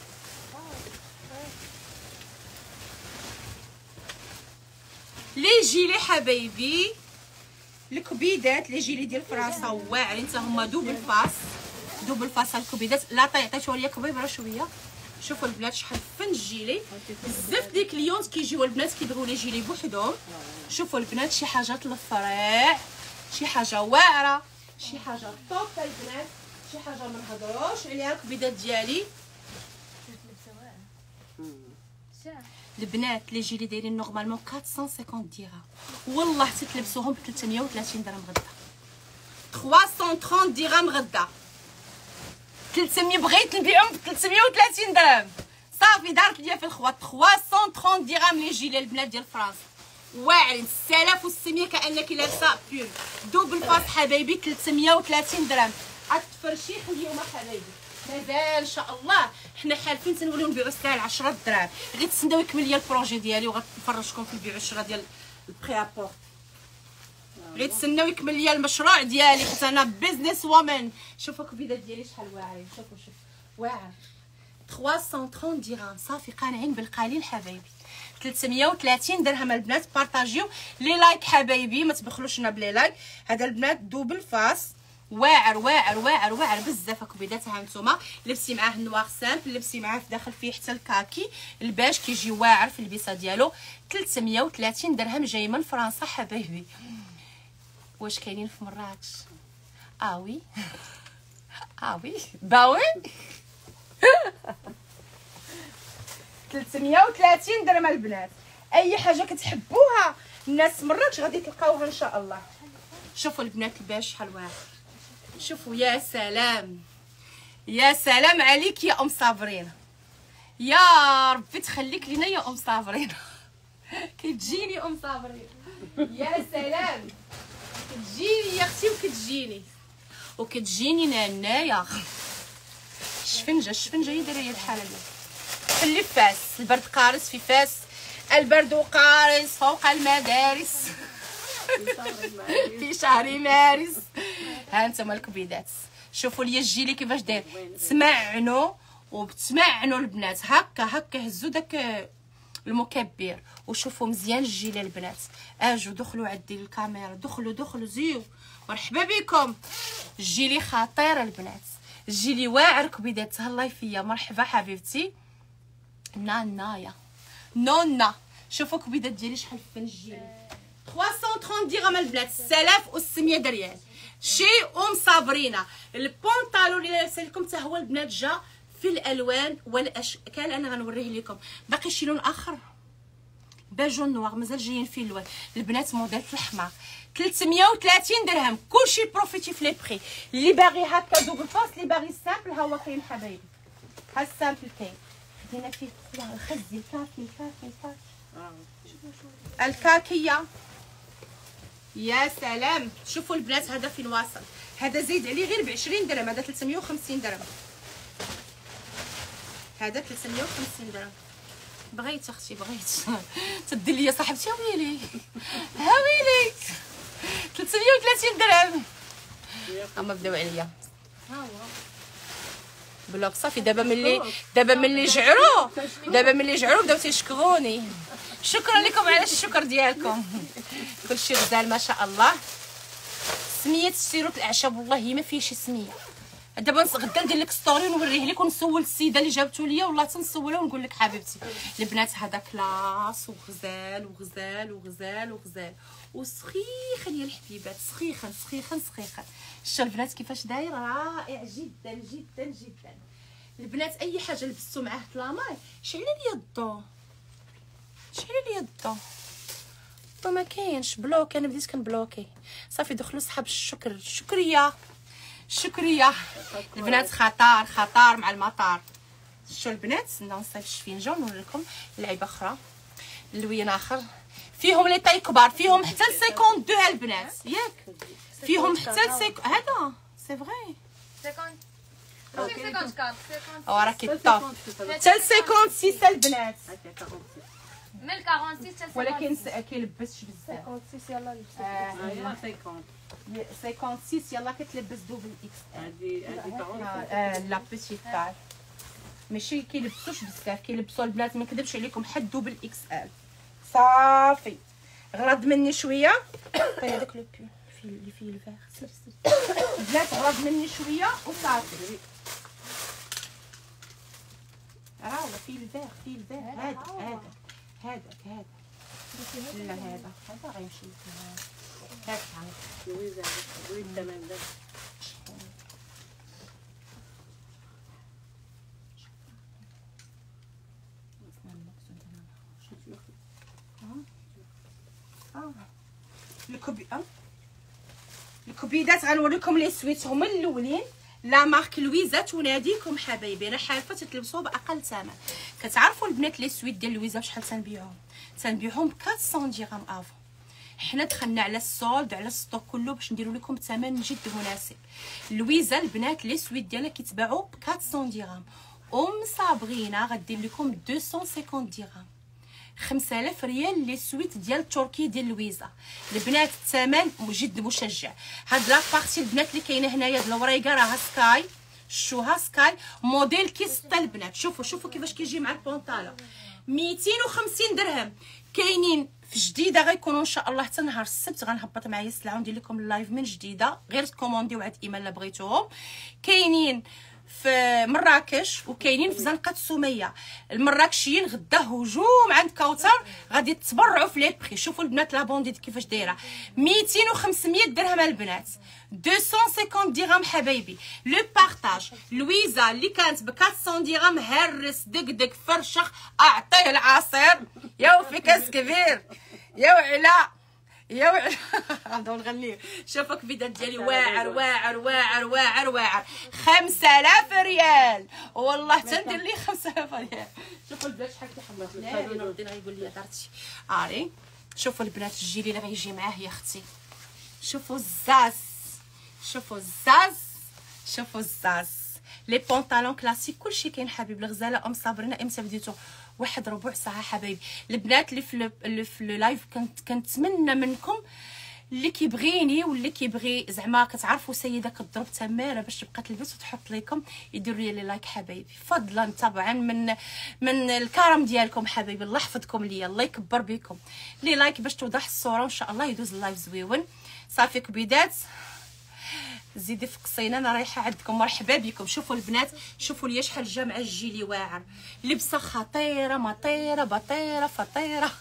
لي جيلي حبايبي الكبيدات لي جيلي ديال فرنسا واعرين حتى هما دوبل فاس دوبل فاس الكبيدات لا عطيتو ليا كبيبره شويه شوفوا البنات شحال فن الجيلي بزاف ديال كليونت كيجيو البنات كيبغيو لي جيلي بوحدهم شوفوا البنات شي حاجات الفريع شي حاجه واعره شي حاجه طوب البنات شي حاجه ما نهضروش عليها الكبيدات ديالي البنات لي جيلي دايرين نورمالمون أربعمية وخمسين درهم والله تتلبسوهم ب ثلاثمية وثلاثين درهم غدا ثلاثمية وثلاثين درهم غدا ثلاثمية بغيت نبيعهم ب ثلاثمية وثلاثين درهم صافي دارت ليا في الخوات ثلاثمية وثلاثين درهم لي جيلي البنات ديال فرنسا واعرين ستة آلاف وستمية كانك لابسه بيول دوبل فاس حبايبي ثلاثمية وثلاثين درهم التفرشيح اليوم حبايبي مازال ان شاء الله حنا حالفين تنوليو نبيعو ستة عشرة دراهم غير تسناو يكمل ليا البروجي ديالي وغنفرجكم في البيع عشرة ديال البريابور غير تسناو يكمل ليا المشروع ديالي حيت انا بيزنس وومن شوفوا الكبيدات ديالي شحال واعرين شوفوا شوف واعر ثلاثمية وثلاثين درهم صافي قانعين بالقليل حبايبي ثلاثمية وثلاثين درهم البنات بارطاجيو لي لايك حبايبي ما تبخلوش لنا بلي لايك هذا البنات دوبل فاس واعر واعر واعر واعر بزاف الكبيدات ها نتوما لبسي معاه النواغ سامبل لبسي معاه في داخل فيه حتى الكاكي الباج كيجي واعر في البيسه ديالو ثلاثمية وثلاثين درهم جاي من فرنسا حبايبي واش كاينين في مراكش اه وي اه وي باوي ثلاثمية وثلاثين درهم البنات اي حاجه كتحبوها الناس مراكش غادي تلقاوها ان شاء الله شوفوا البنات الباج شحال واعر شوفوا يا سلام يا سلام عليك يا ام صابرين يا ربي تخليك لينا يا ام صابرين كتجيني ام صابرين يا سلام كتجيني يا اختي وكتجيني وكتجيني نانايا الشفنجه الشفنجه هي دايره الحاله ديالها اللي فاس البرد قارس في فاس البرد قارس فوق المدارس في شهر مارس ها انتم الكبيدات شوفوا لي الجيلي كيفاش داير، تمعنوا وبتمعنوا البنات، هكا هكا هزوا داك المكبر وشوفوا مزيان الجيلي البنات. اجوا دخلوا عندي الكاميرا، دخلوا دخلوا زيو، مرحبا بكم. الجيلي خطير البنات، الجيلي واعر كبيدات، تهلاي فيا، مرحبا حبيبتي نانايا نونا. شوفوا كبيدات ديالي شحال فن الجيلي، ثلاثمية وثلاثين درهم البنات، ستة آلاف وستمية ريال. شي ام صابرينا. البونطالون اللي لابسه لكم حتى هو البنات جا في الالوان والاشكال، انا غنوريه لكم. باقي شي لون اخر باجو نوار مازال جايين فيه اللوان البنات، موديل الحمار ثلاثمية وثلاثين درهم. كلشي بروفيتي في لي بري، اللي باغي هكا دوبل فاس، اللي باغي سامبل ها هو كاين حبايبي، ها السامبل كاين. خدينا فيه الخزي الكاكي الكاكي الكاكي الكاكيه. يا سلام، شوفوا البنات هذا فين واصل، هذا زيد عليه غير ب عشرين درهم، هذا ثلاثمية وخمسين درهم، هذا ثلاثمية وخمسين درهم. بغيت اختي بغيت تدير لي صاحبتي، ويلي ها ويلي ثلاثمية وثلاثين درهم. هما بداو عليا ها هو بلوك صافي. دابا ملي دابا ملي جعروا دابا ملي جعروا بداو تيشكروني. شكرا لكم على الشكر ديالكم. كلشي غزال ما شاء الله. سميه السيروت الاعشاب والله ما فيه شي سميه. دابا غدا ندير لك ستوري ونوريه لك ونسول السيده اللي جابتو ليا، والله تنسولها ونقول لك حبيبتي البنات هذا كلاس وغزال وغزال وغزال وغزال وسخيخن يا الحبيبات، سخيخن سخيخن سخيخن. شتو البنات كيفاش داير، رائع جدا جدا جدا. البنات اي حاجه لبستو معاه طلاماي شعلي لي الضو، شعلي لي الضو. ما كاينش بلوك، انا بديت كنبلوكي صافي. دخلوا صحاب الشكر، شكريه شكريه البنات. خطار خطار مع المطار. شتو البنات نبداو نصيف الشفينجه ونوري لكم لعيبه اخرى، اللوين اخر فيهم لي طاي كبار، فيهم حتى ل خمسين اثنين البنات ياك، فيهم حتى ل خمسين. هذا سي فري خمسين ماشي خمسين أربعة خمسين راه كيطاف حتى ل ستة البنات، من أربعين حتى ولكن كيلبسش بزاف. خمسين وستة يلاه لبسي. هي خمسين. خمسين وستة يلاه كتلبس دوبل اكس ال. هادي هادي آه لا بيتيت تاع ماشي كيلبسوش بزاف، كيلبسوا البنات ما نكذبش عليكم حد دوبل اكس ال صافي. غرض مني شويه طيب هذاك لو بول في اللي فيه الفار، سير سير البنات غرض مني شويه وصافي. راه فيه الفار فيه الفار. هذا هذا هذاك هذا لا هذا هذا غيمشي هذا لويزا لويزا الثمن دابا. الكوبي الكوبيدات غنوريكم لي سويت هما الاولين. لا مارك لويزا تناديكم حبايبي، انا حالفه تلبسوه باقل ثمن. كتعرفوا البنات لي سويت ديال لويزا بشحال تنبيعهم؟ تنبيعهم ب أربعمية درهم افو. حنا دخلنا على السولد على الستوك كله باش نديروا لكم ثمن جد مناسب. لويزا البنات لي سويت ديالها كيتباعوا ب أربعمية درهم. ام صابرينا غدير لكم مئتين وخمسين درهم. خمسة آلاف ريال لي سويت ديال تركيا ديال لويزا البنات، الثمن جد مشجع. هاد لابارتي البنات اللي كاينه هنايا د الوريقه راها سكاي، شوها سكاي موديل كيسطا البنات. شوفوا شوفوا كيفاش كيجي مع البونطالون، مئتين وخمسين درهم. كاينين في جديده غيكونوا ان شاء الله حتى نهار السبت غنهبط معايا السلعه وندير لكم اللايف من جديده، غير تكومونديو عند ايمان الا بغيتوهم. كاينين في مراكش وكاينين في زنقه سميه. المراكشيين غدا هجوم عند كوثر غادي تبرعوا في لي بري. شوفوا البنات لا بونديت كيفاش دايره، مئتين وخمسمية درهم البنات، مئتين وخمسين درهم حبايبي. لو بارطاج لويزا اللي كانت ب أربعمية درهم هرس دقدق فرشخ اعطيه العصير يا في كاس كبير يا وعلا يا وعلا غنبداو نغنيو. شوفوا الفيديو ديالي واعر واعر واعر واعر واعر خمسة آلاف ريال والله تندير لي خمسة آلاف ريال. شوفوا البنات شحال كيحملوا لي ردينا غيقول لي دارتي اري. شوفوا البنات الجيلي اللي غيجي معاه يا اختي. شوفوا الزاز شوفوا الزاز شوفوا الزاز لي بونطالون كلاسيك كلشي كاين حبيب. الغزاله ام صابرنا امتى بديتو؟ واحد ربع ساعه حبايبي. البنات اللي في اللي في اللايف كنت كنتمنى منكم اللي كيبغيني واللي كيبغي زعما كتعرفوا سيده كضرب تماره باش تبقى تلبس وتحط لكم، يديروا لي لي لايك حبايبي، فضلا طبعا من من الكرم ديالكم حبايبي. الله يحفظكم ليا، الله يكبر بكم. لي لايك باش توضح الصوره وان شاء الله يدوز اللايف زويون. صافي كبيدات زيدي في قصينا، انا رايحه عندكم. مرحبا بكم. شوفوا البنات، شوفوا لي شحال جا مع الجيلي واعر، لبسه خطيره مطيره بطيره فطيره.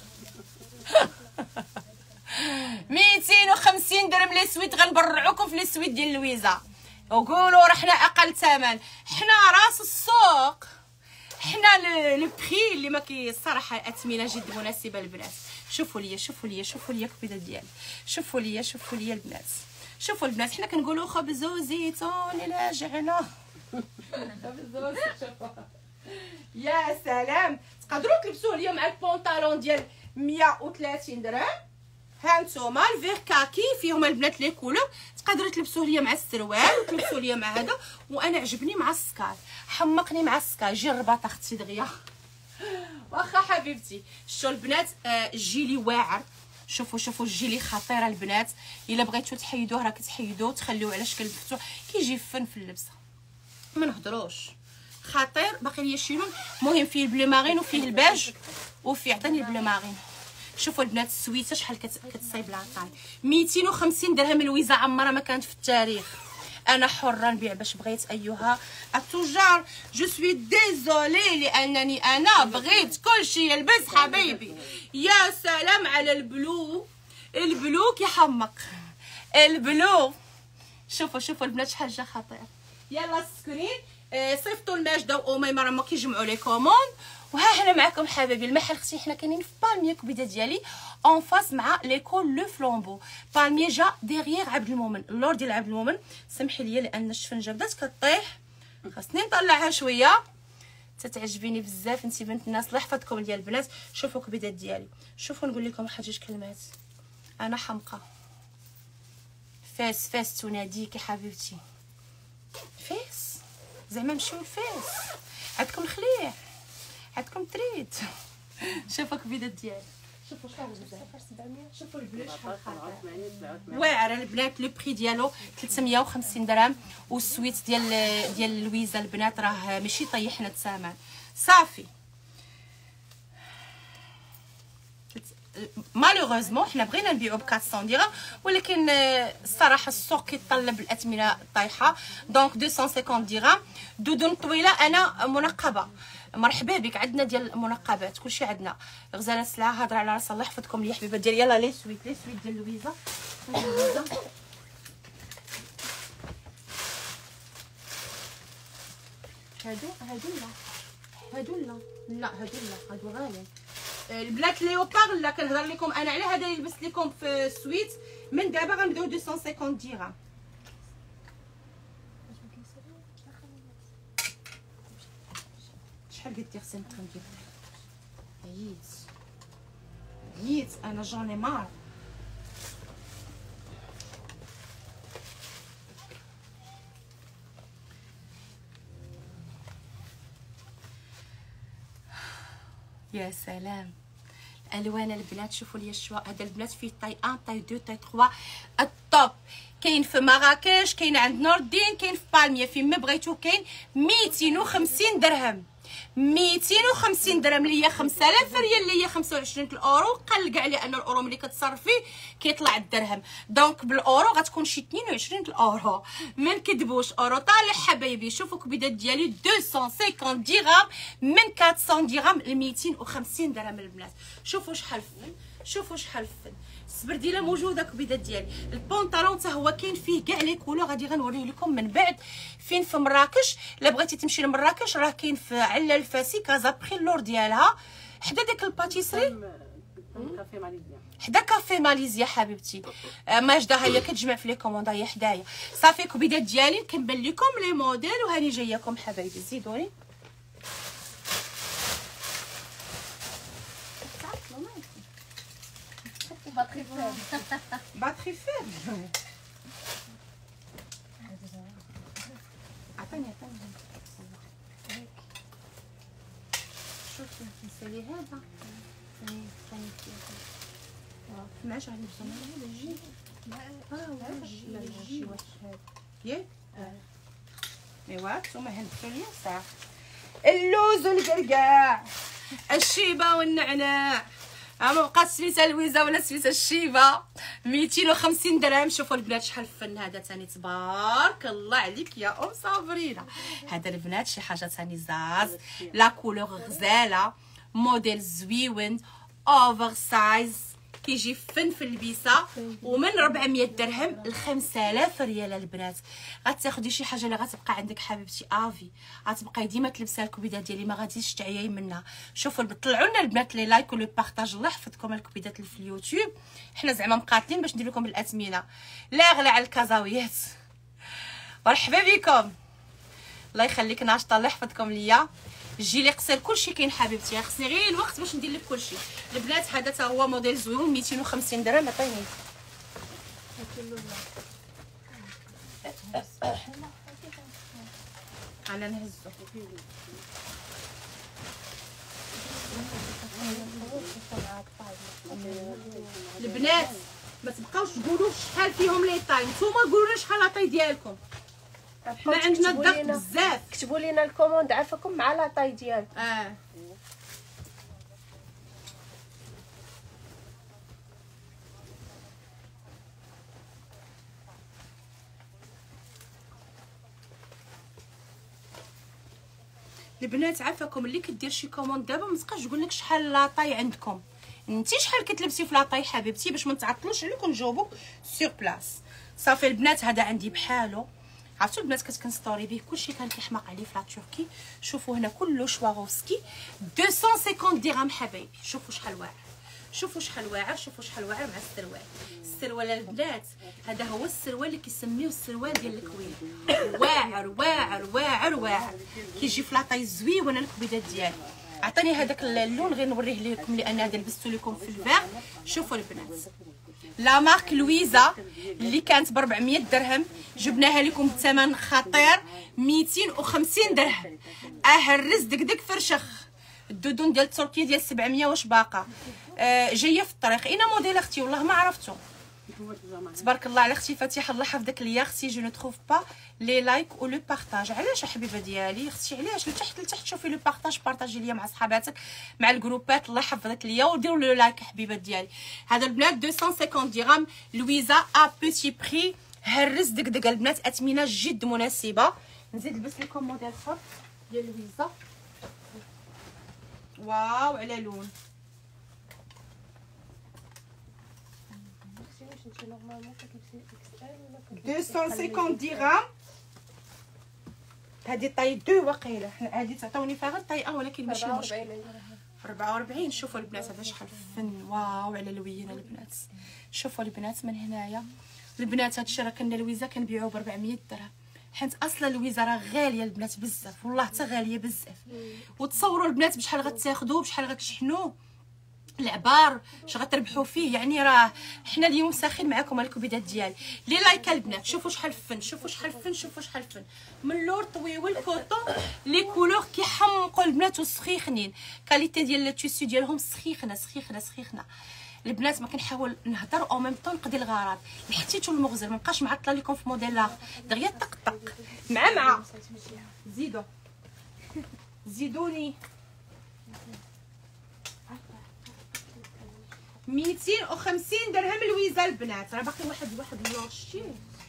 ميتين وخمسين درهم لي سويت، غنبرعوكم في لي سويت ديال لويزا وقولوا راه حنا اقل ثمن، حنا راس السوق، حنا لو بري اللي ما كي الصراحه اثمنه جد مناسبه البنات. شوفوا ليا شوفوا ليا شوفوا ليا كبيده ديالي، شوفوا ليا شوفوا ليا البنات، شوفوا البنات حنا كنقولوا خبز وزيتون الى جعنا. خبز وزيتون يا سلام. تقدروا تلبسوه اليوم مع البونطالون ديال مية وثلاثين درهم. ها نتوما الفيغ كاكي فيهم البنات لي كولور، تقدروا تلبسوه ليا مع السروال وتلبسوه ليا مع هذا. وانا عجبني مع السكاي، حمقني مع السكاي. جي الرباط اختي دغيا واخا حبيبتي. شتو البنات آه الجيلي واعر. شوفوا شوفوا الجيلي خطيره البنات. الا بغيتو تحيدوه راه كتحيدوه، تخليوه على شكل مفتوح كيجي فن في اللبسه، ما نهضروش. خطير. باقي ليا شي لون مهم، فيه البلو مارين وفيه الباج وفيه عطاني البلو مارين. شوفوا البنات السويته شحال كتصايب العطاي. ميتين وخمسين درهم لويزا، عمرها ما كانت في التاريخ. انا حره نبيع باش بغيت ايها التجار. جو سوي ديزولي لانني انا بغيت كلشي يلبس حبيبي. يا سلام على البلو، البلو كيحمق البلو. شوفوا شوفوا البنات شحال جا خطير. يلا سكرين آه صيفطوا الماجده واميمه راه ما كيجمعوا لي كوموند. وها حنا معكم حبايبي. المحل اختي حنا كاينين في بالميه كبيده ديالي اون فاس مع ليكول لو فلومبو. بالميه جا ديغيغ عبد المؤمن، اللور ديال عبد المؤمن. سمحي لي لان الشفنجه بدات كطيح، خاصني نطلعها شويه. تتعجبيني بزاف انت بنت الناس. الله يحفظكم ديال البنات. شوفوا كبيدات ديالي، شوفوا نقول لكم واحد جوج كلمات. انا حمقى. فاس فاس تناديك يا حبيبتي. فاس زعما نمشيو لفاس. عندكم الخليع، عندكم تريد. شوفوا كبيدات ديالي، شوفوا شحال سبعمية. شوفوا البلو شحال خاطر واعر البنات. لو بري ديالو ثلاثمية وخمسين درهم. والسويت ديال ديال لويزا البنات راه ماشي طيحنا الثمن. صافي مالوغوزمون حنا بغينا نبيعو ب أربعمية درهم، ولكن الصراحه السوق كيطلب الاثمنه طايحه. دونك مئتين وخمسين درهم. دودون طويله انا منقبه. مرحبا بك. عندنا ديال المنقبات كلشي عندنا. غزاله السلعه هضر على راس الله يحفظكم ليا حبيبات ديالي. يلا لي سويت لي سويت ديال لويزا. هادو هادو لا هادو لا لا هادو لا هادو غاليين. البنات ليوبار لا كنهضر لكم انا على هذا اللي لبست لكم في السويت. من دابا غنبداو مئتين وخمسين درهم. شحال قلتي خصني ندير؟ عييت عييت انا جوني مار. يا سلام الالوان البنات. شوفوا لي الشواء. هذا البنات فيه طاي واحد طاي اثنين طاي ثلاثة الطوب. كاين في مراكش، كاين عند نور الدين، كاين في بالميه، فين ما بغيتو كاين. ميتين وخمسين درهم. ميتين وخمسين درهم اللي هي خمسة آلاف ريال اللي هي خمسة وعشرين الاورو. قل كاع لان الاورو ملي كتصرفي كيطلع الدرهم. دونك بالاورو غتكون شي اثنين وعشرين الاورو. ما نكذبوش اورو طالع حبايبي. شوفوا كبيدات ديالي مئتين وخمسين درهم من أربعمية درهم ل ميتين وخمسين درهم البنات. شوفوا شحال فن، شوفوا شحال فن. السبرديله موجوده كبيدات ديالي. البونطالون حتى هو كاين فيه كاع لي كولور. غادي غنوريه لكم من بعد فين في مراكش. الا بغيتي تمشي لمراكش راه كاين في علا الفاسي كازا بخي اللور ديالها حدا ديك الباتيسري كافي ماليزيا. حدا كافي ماليزيا حبيبتي. ماجده هي كتجمع في لي كوموند هي حدايا. صافي كبيدات ديالي كنبان لكم لي موديل وهاني جاياكم حبايبي. زيدوني باتري فير باتري فير. عطيني عطيني شوفي نسالي هذا. ثاني ثاني معاش على الجمال هذا جي ياك ايوا نتوما هندسوا ليا صح. اللوز والقرقاع، الشيبه والنعناع، ها ما بقات سميتها لويزه ولا سميتها الشيبه. ميتين وخمسين درهم. شوفوا البنات شحال فن هذا ثاني، تبارك الله عليك يا ام صابرينا. هذا البنات شي حاجه ثاني زاز، لا كولور غزاله، موديل زويون، اوفر سايز، كيجي فن في اللبسه. ومن ربعمية درهم ل خمسة آلاف ريال البنات. غتاخدي شي حاجه اللي غتبقى عندك حبيبتي افي، غتبقاي ديما تلبسها الكبيدات ديالي، ما غاديش تعياي منها. شوفوا طلعوا لنا البنات لي لايك ولو بارطاج. الله يحفظكم الكبيدات اللي في اليوتيوب، حنا زعما مقاتلين باش ندير لكم الاثمنه لا غلا على الكازاويات. مرحبا بكم، الله يخليك ناشطه، الله يحفظكم ليا. الجيلي قصير كلشي كاين حبيبتي، خصني غير الوقت باش ندير لك كلشي. البنات هذا تا هو موديل زوين ميتين وخمسين درهم. عطيني انا نهزو. البنات ما تبقاوش تقولوا شحال فيهم لي طاي، نتوما قولوا لنا شحال لاطاي ديالكم. حنا عندنا الضغط بزاف. كتبوا لينا الكوموند عافاكم مع لاطاي ديالكم. اه البنات عافاكم اللي كدير شي كوموند دابا ما تبقاش تقول لك شحال لاطاي عندكم. انتي شحال كتلبسي في لاطاي حبيبتي باش ما نتعطلوش عليك ونجاوبوك سور بلاص. صافي البنات هذا عندي بحالو. عرفتوا البنات كنت كنستوري به كلشي كان كيحماق عليه في لا تركي. شوفوا هنا كله شواغوفسكي مئتين وخمسين درهم حبايبي. شوفوا شحال واعر، شوفوا شحال واعر، شوفوا شحال واعر مع السروال. السروال البنات هذا هو السروال اللي كيسميوه السروال ديال الكويت. واعر واعر واعر واعر، كيجي في لاطاي زويونه الكبيدات ديالو. عطيني هذاك اللون غير نوريه لكم لان هذا لبستو لكم في الفيغ. شوفوا البنات لا مارك لويزا اللي كانت ب أربعمية درهم جبناها لكم بثمن خطير ميتين وخمسين درهم. اهرس دقدق فرشخ. الدودون ديال تركيا ديال سبعمية واش باقا. آه جايه في الطريق. اين موديل اختي والله ما عرفتو. تبارك الله على اختي فاتحه، الله يحفظك ليا اختي. جو نو تروف با لي لايك و لو بارطاج. علاش حبيبه ديالي اختي علاش؟ لتحت لتحت شوفي لو بارطاج، بارطاجي ليا مع صحاباتك مع الجروبات. الله يحفظك ليا وديروا لو لايك حبيبه ديالي. هذا البنات مئتين وخمسين درهم لويزا ا بوتي بري. هرس دقدق البنات، اثمنه جد مناسبه. نزيد نلبس لكم موديل اخر ديال لويزا. واو على لون مئتين وخمسين درهم. هذه طاي دو واقيلا. حنا هذه تعطوني فيها غير طاي ولكن ماشي مشكل. أربعة وأربعين. شوفوا البنات هذا شحال فن. واو على لوينا البنات. شوفوا البنات من هنايا البنات هادشي راه كنا لويزا كنبيعوه ب أربعمية درهم، حيت اصلا لويزا راه غاليه البنات بزاف، والله حتى غاليه بزاف. وتصوروا البنات بشحال غتاخذوه بشحال غتشحنوه العبار اش غتربحوا فيه. يعني راه حنا اليوم ساخين معكم الكبيدات ديالي. لي لايك البنات شوفوا شحال فن، شوفوا شحال فن، شوفوا شحال فن. من اللور طويول كوطون لي كولور كيحمقوا البنات وسخيخنين. كاليتي ديال التيسو ديالهم سخيخنه سخيخنه سخيخنه. البنات ما كنحاول نهضر او ميم طون نقضي الغرض. حتيتو المغزل ما بقاش معطله لكم في موديل لاخر دغيا طق طق مع مع. زيدوا زيدوني. ميتين وخمسين درهم لويزا البنات. راه باقي واحد واحد اللور شتي.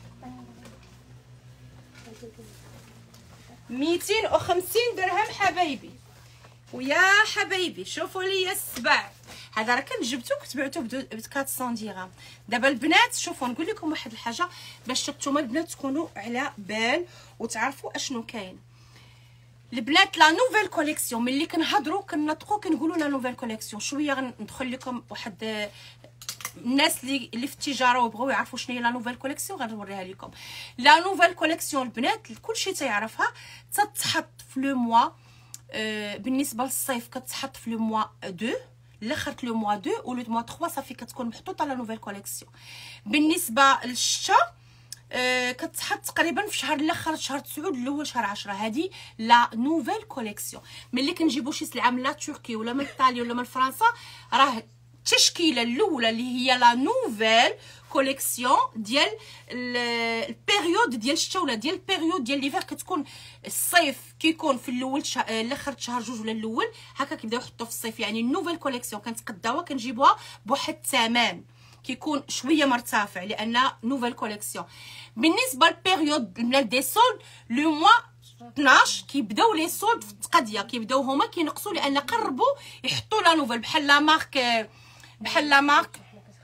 ميتين وخمسين درهم حبايبي. ويا حبايبي شوفوا لي السبع. هذا راه كان جبتو كنت بعتوه ب أربعمية درهم. دابا البنات شوفوا نقول لكم واحد الحاجه باش نتوما البنات تكونوا على بال وتعرفوا اشنو كاين. البنات لا نوفيل كوليكسيون ملي كنهضروا كنطقوا كنقولوا لا نوفيل كوليكسيون. شويه غندخل لكم واحد الناس اللي اللي في التجاره وبغاو يعرفوا شنو هي لا نوفيل كوليكسيون غنوريها لكم. لا نوفيل كوليكسيون البنات كلشي تيعرفها تتحط في لو موا. آه بالنسبه للصيف كتحط في لو موا اثنين لاخر لو موا اثنين و لو موا ثلاثة صافي كتكون محطوطه لا نوفيل كوليكسيون. بالنسبه للشتا آه كتحط تقريبا في شهر الاخر شهر تسعة الاول شهر عشرة. هذه لا نوفيل كوليكسيون. ملي كنجيبوا شي سلعه من لا تركي ولا من ايطاليا ولا من فرنسا راه التشكيله الاولى اللي هي لا نوفيل كوليكسيون ديال البيريود ديال الشتاء ولا ديال البيريود ديال ليفير. كتكون الصيف كيكون في الاول شه... الاخر شهر جوج ولا الاول هكا كيبداو يحطوا في الصيف. يعني النوفيل كوليكسيون كنتقداوها كنجيبوها بواحد الثمن كيكون شويه مرتفع لان نوفيل كوليكسيون. بالنسبه للبيريود من ديسمبر لو موا اثناش كيبداو لي سولد في التقضيه، كيبداو هما كينقصوا لان قربوا يحطوا لا نوفيل بحال لا مارك بحال لا مارك.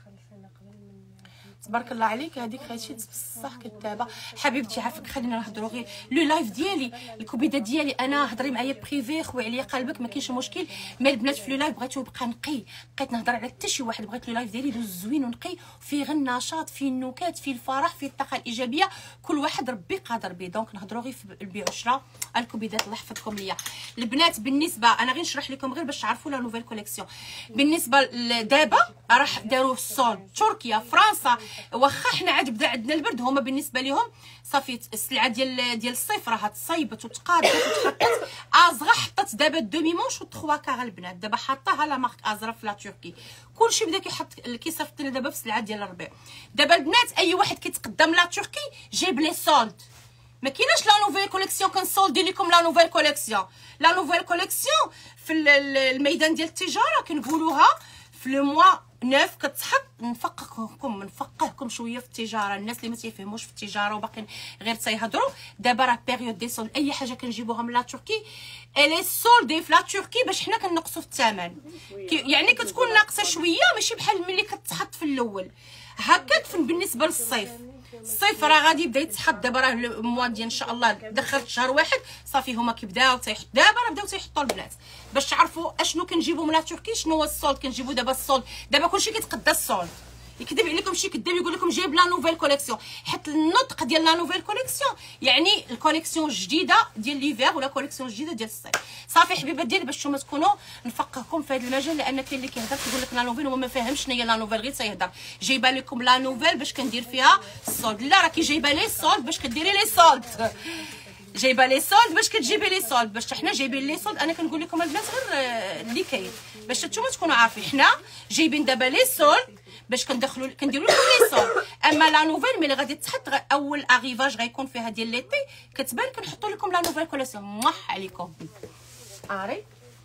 تبارك الله عليك هذيك هادشي بصح كتابه حبيبتي. عافاك خلينا نهضروا غير لو لايف ديالي الكبيده ديالي انا. هضري معايا بريفي خوي عليا قلبك ما كاينش مشكل. مي البنات في لو لايف بغيتو نبقى نقي، بقيت نهضر على حتى شي واحد. بغيت لو لايف ديالي يدوز زوين ونقي فيه غير النشاط فيه النكات فيه الفرح فيه الطاقه الايجابيه. كل واحد ربي قادر به. دونك نهضروا غير في البيع والشراء الكبيدات. الله يحفظكم ليا البنات. بالنسبه انا غير نشرح لكم غير باش تعرفوا لا نوفيل كوليكسيون. بالنسبه دابا راح داروا الصول تركيا فرنسا. واخا حنا عاد بدا عندنا البرد هما بالنسبه لهم صافي السلعه ديال ديال الصيف راه تصايبت وتقادت وتحطت. ازغا حطت دابا دومي مونش و ثلاثة كار البنات. دابا حطاها لا مارك ازرا في لا تركي. كلشي بدا كيحط كيصيفط لنا دابا في السلعه ديال الربيع. دابا البنات اي واحد كيتقدم لا تركي جايب لي سولد. ما كايناش لا نوفيل كوليكسيون كنسولدي لكم لا نوفيل كوليكسيون. لا نوفيل كوليكسيون في الميدان ديال التجاره كنقولوها في لو موا ناف كتحط. نفقهكم نفقهكم شويه في التجاره. الناس اللي ما تيفهموش في التجاره وباقيين غير تيهضروا. دابا راه بيريود دي سولد اي حاجه كنجيبوها من لا تركي الي سولدي في لا تركي باش حنا كنقصوا في الثمن. يعني كتكون ناقصه شويه ماشي بحال ملي كتحط في الاول هكاك. بالنسبه للصيف الصيف راه غادي يبدا يتحط. دابا راه الموا ديال ان شاء الله دخلت شهر واحد صافي هما كيبداو تيحط. دابا راه بداو تيحطوا البنات باش تعرفوا اشنو كنجيبوا من لا تركي. شنو هو السولد كنجيبوا دابا السولد. دابا كلشي كيتقدى السولد. يكذب عليكم شي كذاب يقول لكم جايب لا نوفيل كوليكسيون. حيت النطق ديال لا نوفيل كوليكسيون يعني الكوليكسيون الجديده ديال ليفير ولا كوليكسيون جديده ديال الصيف. صافي حبيبات ديالي باش نتوما تكونوا نفقهكم في هذا المجال لان كاين اللي كيهضر كيقول لك لا نوفيل وما فاهمش شنو هي لا نوفيل غير تيهضر. جايبه لكم لا نوفيل باش كندير فيها السولد. لا راكي جايبه لي سولد باش كديري لي سولد. جايبه لي سولد باش كتجيبي لي سولد باش حنا جايبين لي سولد. انا كنقول لكم البنات غير اللي كاين باش نتوما تكونوا عارفين. حنا جايبين دابا لي سولد باش كندخلوا كنديروا لكم لي سولد. اما لا نوفيل ملي غادي تحط اول اغيفاج غيكون فيها ديال ليتي كتبان كنحطوا لكم لا نوفيل كوليكسيون. موح عليكم اري.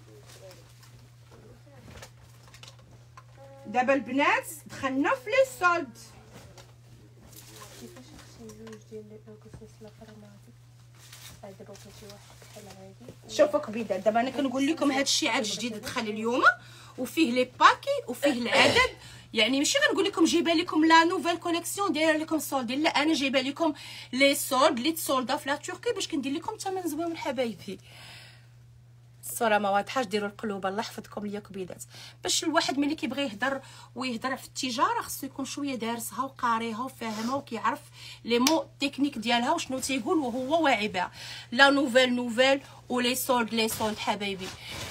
دابا البنات دخلنا في لي سولد. كيفاش اختي جوج ديال الكسوس لا فرماتي غيديروا شي واحد بحال هادي. شوفوا كبيدات دابا انا كنقول لكم هذا الشيء عاد جديد دخل اليوم وفيه لي باكي وفيه العدد. يعني ماشي غنقول لكم جايبه لكم لا نوفيل كوليكسيون دايره لكم سولد. لا انا جايبه لكم لي سولد اللي تسولدا في لا تركي باش كندير لكم ثمن زوين حبايبي. الصوره ما واضحاش ديروا القلوب. الله يحفظكم ليا كبيدات. باش الواحد ملي كيبغي يهضر ويهضر في التجاره خصو يكون شويه دارسها وقاريها وفاهمها وكيعرف لي مو تكنيك ديالها وشنو تيقول وهو واعي بها. لا نوفيل نوفيل ولي سولد لي سولد حبايبي.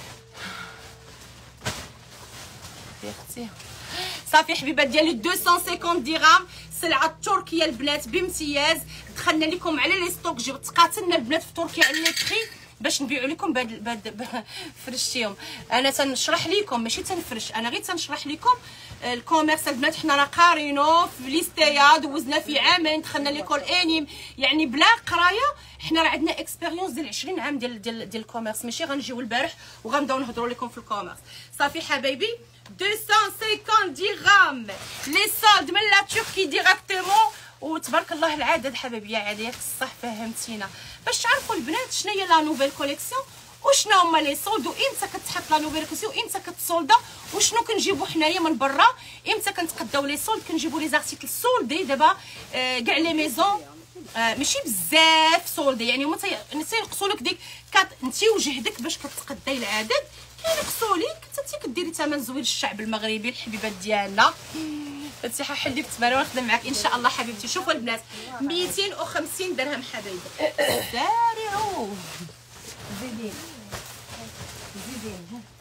يا اختي صافي حبيبات ديالي مئتين وخمسين درهم سلعه تركيه البنات بامتياز. دخلنا لكم على لي ستوك جيو تقاتلنا البنات في تركيا على لي بري باش نبيعوا لكم بهاد بهاد فرشتيهم. انا تنشرح لكم ماشي تنفرش. انا غير تنشرح لكم الكوميرس البنات. حنا راه قارينو في ليستيا دوزنا في عامين دخلنا ليكول انيم يعني بلا قرايه. حنا راه عندنا اكسبيريونس ديال عشرين عام ديال ديال ديال الكوميرس. ماشي غنجيو البارح وغنبداو نهضروا لكم في الكوميرس. صافي حبايبي مئتين وخمسين درهم لي سولد من لا تركي ديريكتومون. وتبارك الله العدد حبايبي يا عاديات الصح فهمتينا باش تعرفوا البنات شنو هي لا نوفيل كوليكسيون وشنو هما لي سولد وامتى كتحط لا نوفيل كوليكسيون وامتى كتسولدا وشنو كنجيبو حنايا من برا. امتى كنتقداو لي سولد كنجيبو لي زارتيكل سولدي. دابا كاع لي ميزون آه ماشي بزاف سولدي يعني هما تينقصوا لك ديك انت وجهدك باش كتقداي العدد كينقصوا لك حتى كديري ثمن زوين. الشعب المغربي الحبيبات ديالنا فتيحه حلي في الثمانية ونخدم معاك ان شاء الله حبيبتي. شوفوا البنات مئتين وخمسين درهم حبايبي. سارعوا زيدين زيدين.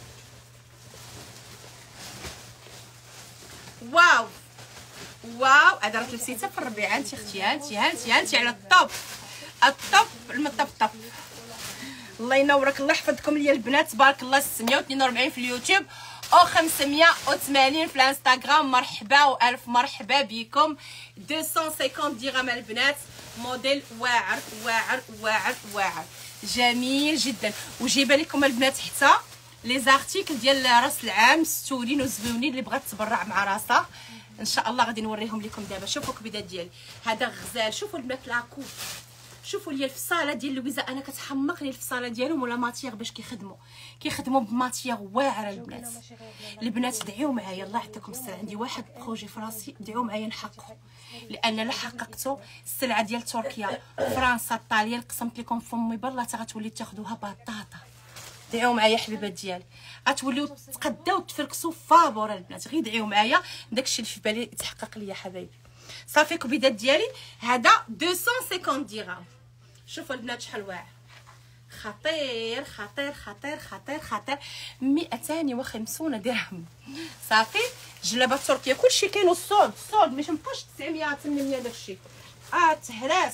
واو واو هذا راه لبسيتها في الربيع. انت اختي هانتي هانتي هانتي على الطوب الطوب المطب طب. الله ينورك، الله يحفظكم ليا البنات. تبارك الله ستمية واثنين وأربعين في اليوتيوب او خمسمية وثمانين في الانستغرام. مرحبا والف مرحبا بكم. مئتين وخمسين درهم البنات. موديل واعر واعر واعر واعر جميل جدا. وجايبه لكم البنات حتى لي زارتيكل ديال راس العام مستورين وزويونين اللي بغات تبرع مع راسها ان شاء الله غادي نوريهم لكم دابا. شوفوا الكبيدات ديالي، هذا غزال. شوفوا البنات لاكو، شوفوا لي الفصاله ديال لويزا انا كتحمقني الفصاله ديالهم ولا ماتيغ باش كيخدموا كيخدموا بماتيغ واعره البنات. البنات دعيو معايا الله يعطيكم الصحه. عندي واحد بروجي في راسي، دعيو معايا نحققوا، لان لا حققتو السلعه ديال تركيا فرنسا الطاليان قسمت لكم فمي بالله تا غتولي تاخذوها بطاطا. دعيو معايا حبيبات ديالي، غتوليو تقداو تفركسوا فابور البنات. غير دعيو معايا داكشي اللي في بالي يتحقق ليا حبايبي. صافي كبيدات ديالي هذا مئتين وخمسين درهم. شوفوا البنات شحال واعر، خطير خطير خطير خطير خطير. مئتين وخمسين درهم. صافي جلابه تركيا كلشي كاين. الصود الصود ماشي مابقاش تسعمية ثمانمية داكشي. اه تهراس.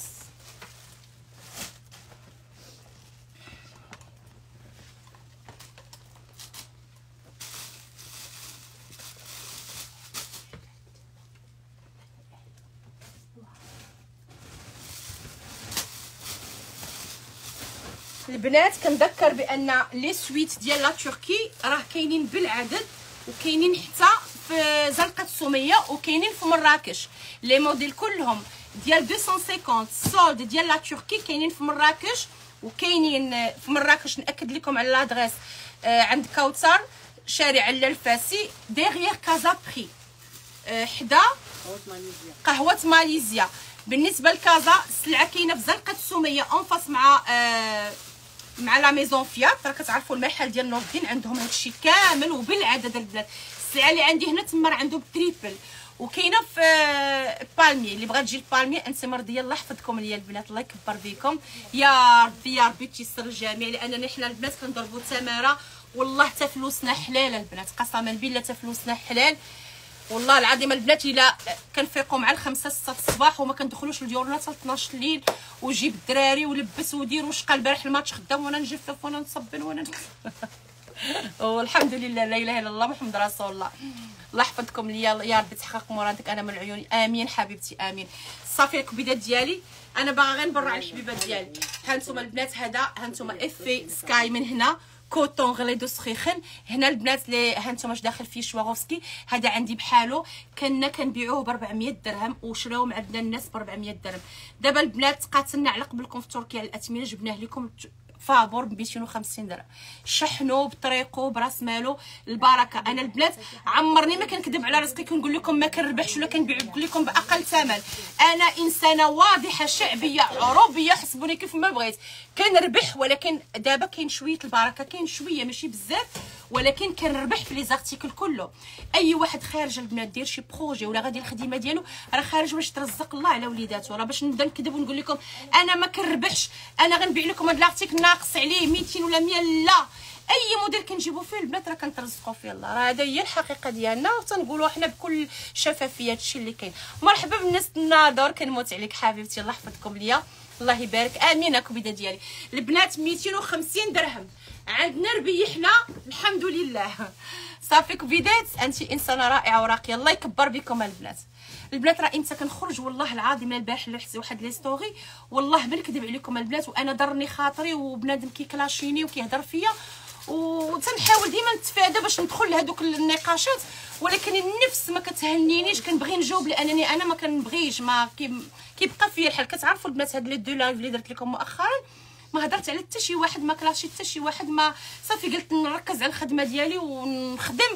البنات كنذكر بان لي سويت ديال لا تركي راه كاينين بالعدد، وكاينين حتى في زنقه سميه، وكاينين في مراكش. لي موديل كلهم ديال مئتين وخمسين سولد ديال لا تركي كاينين في مراكش، وكاينين في مراكش. ناكد لكم على لادريس آه عند كوثر شارع اللفاسي ديغيير كازا بري آه حدا قهوه ماليزيا. بالنسبه لكازا السلعه كاينه في زنقه سميه اونفاس مع آه مع لا ميزون فيات. راه كتعرفوا المحل ديال نور الدين عندهم هادشي كامل وبالعدد البنات. السلعه اللي عندي هنا تما راه عندهم تريبل، وكاينه في بالمي. اللي بغات تجي البالمي انت مرضيه الله يحفظكم ليا البنات، الله يكبر بكم يا ربي يا ربي تيسر الجميع. لاننا حنا البنات كنضربوا تماره والله حتى فلوسنا حلال البنات، قسما بالله حتى فلوسنا حلال والله العظيم البنات. الا كنفيقوا مع الخمسة ستة الصباح وما كندخلوش لديورنا حتى اثناش الليل، وجيب الدراري ولبس ودير وشقى البارح الماتش خدام وانا نجفف وانا نصبن وانا والحمد لله لا اله الا الله محمد رسول الله. الله يحفظكم ليا يا ربي تحقق مرادك انا من عيوني. امين حبيبتي امين. صافي الكبيدات ديالي انا باغا غير نبرع الحبيبات ديالي. ها نتوما البنات هذا ها نتوما افي سكاي من هنا كوتون غليظ سخيخن. هنا البنات اللي ها نتوما اش داخل فيه شواغوفسكي هذا عندي بحالو كنا كنبيعوه ب أربعمية درهم وشراوهم عندنا الناس ب أربعمية درهم. دابا البنات قاتلنا على قبلكم في تركيا الاثمنه جبناه لكم فابور ب مئتين وخمسين درهم. شحنو بطريقو براس مالو البركه. انا البنات عمرني ما كنكذب على رزقي كنقول لكم ما كنربحش ولا كنبيع لكم باقل ثمن. انا انسانه واضحه شعبيه عروبيه حسبوني كيف ما بغيت. كنربح ولكن دابا كاين شويه البركه، كاين شويه ماشي بزاف ولكن كنربح في لي زارتيكل كله. اي واحد خارج البنات دير شي بروجي ولا غادي الخدمه ديالو راه خارج باش ترزق الله على وليداتو. راه باش نبدا نكذب ونقول لكم انا ما كنربحش انا غنبيع لكم هذا الارتيكل ناقص عليه مئتين ولا مية. لا، اي موديل كنجيبو فيه البنات راه كنترزقوا فيه الله. راه هذا هي الحقيقه ديالنا وتنقولوا حنا بكل شفافيه هادشي اللي كاين. مرحبا بالناس الناظر كنموت عليك حبيبتي الله يحفظكم ليا الله يبارك. امين كبيده ديالي البنات مئتين وخمسين درهم عندنا ربيحنا الحمد لله. صافي كبيدات انت انسانه رائعه وراقيه الله يكبر بكم البنات. البنات راه امتى كنخرج والله العظيم البارح اللي حسي واحد لي ستوري والله ما نكذب عليكم البنات وانا ضرني خاطري وبنادم كيكلاشيني وكيهضر فيا وتنحاول ديما نتفادى باش ندخل لهذوك النقاشات، ولكن النفس ما كتهنينيش كنبغي نجاوب لانني انا ما كنبغيش ما كيبقى فيا الحال. كتعرفوا البنات هاد لي دو لايف اللي درت لكم مؤخرا ما هضرت على حتى شي واحد ما كلاشيت حتى شي واحد ما صافي قلت نركز على الخدمه ديالي ونخدم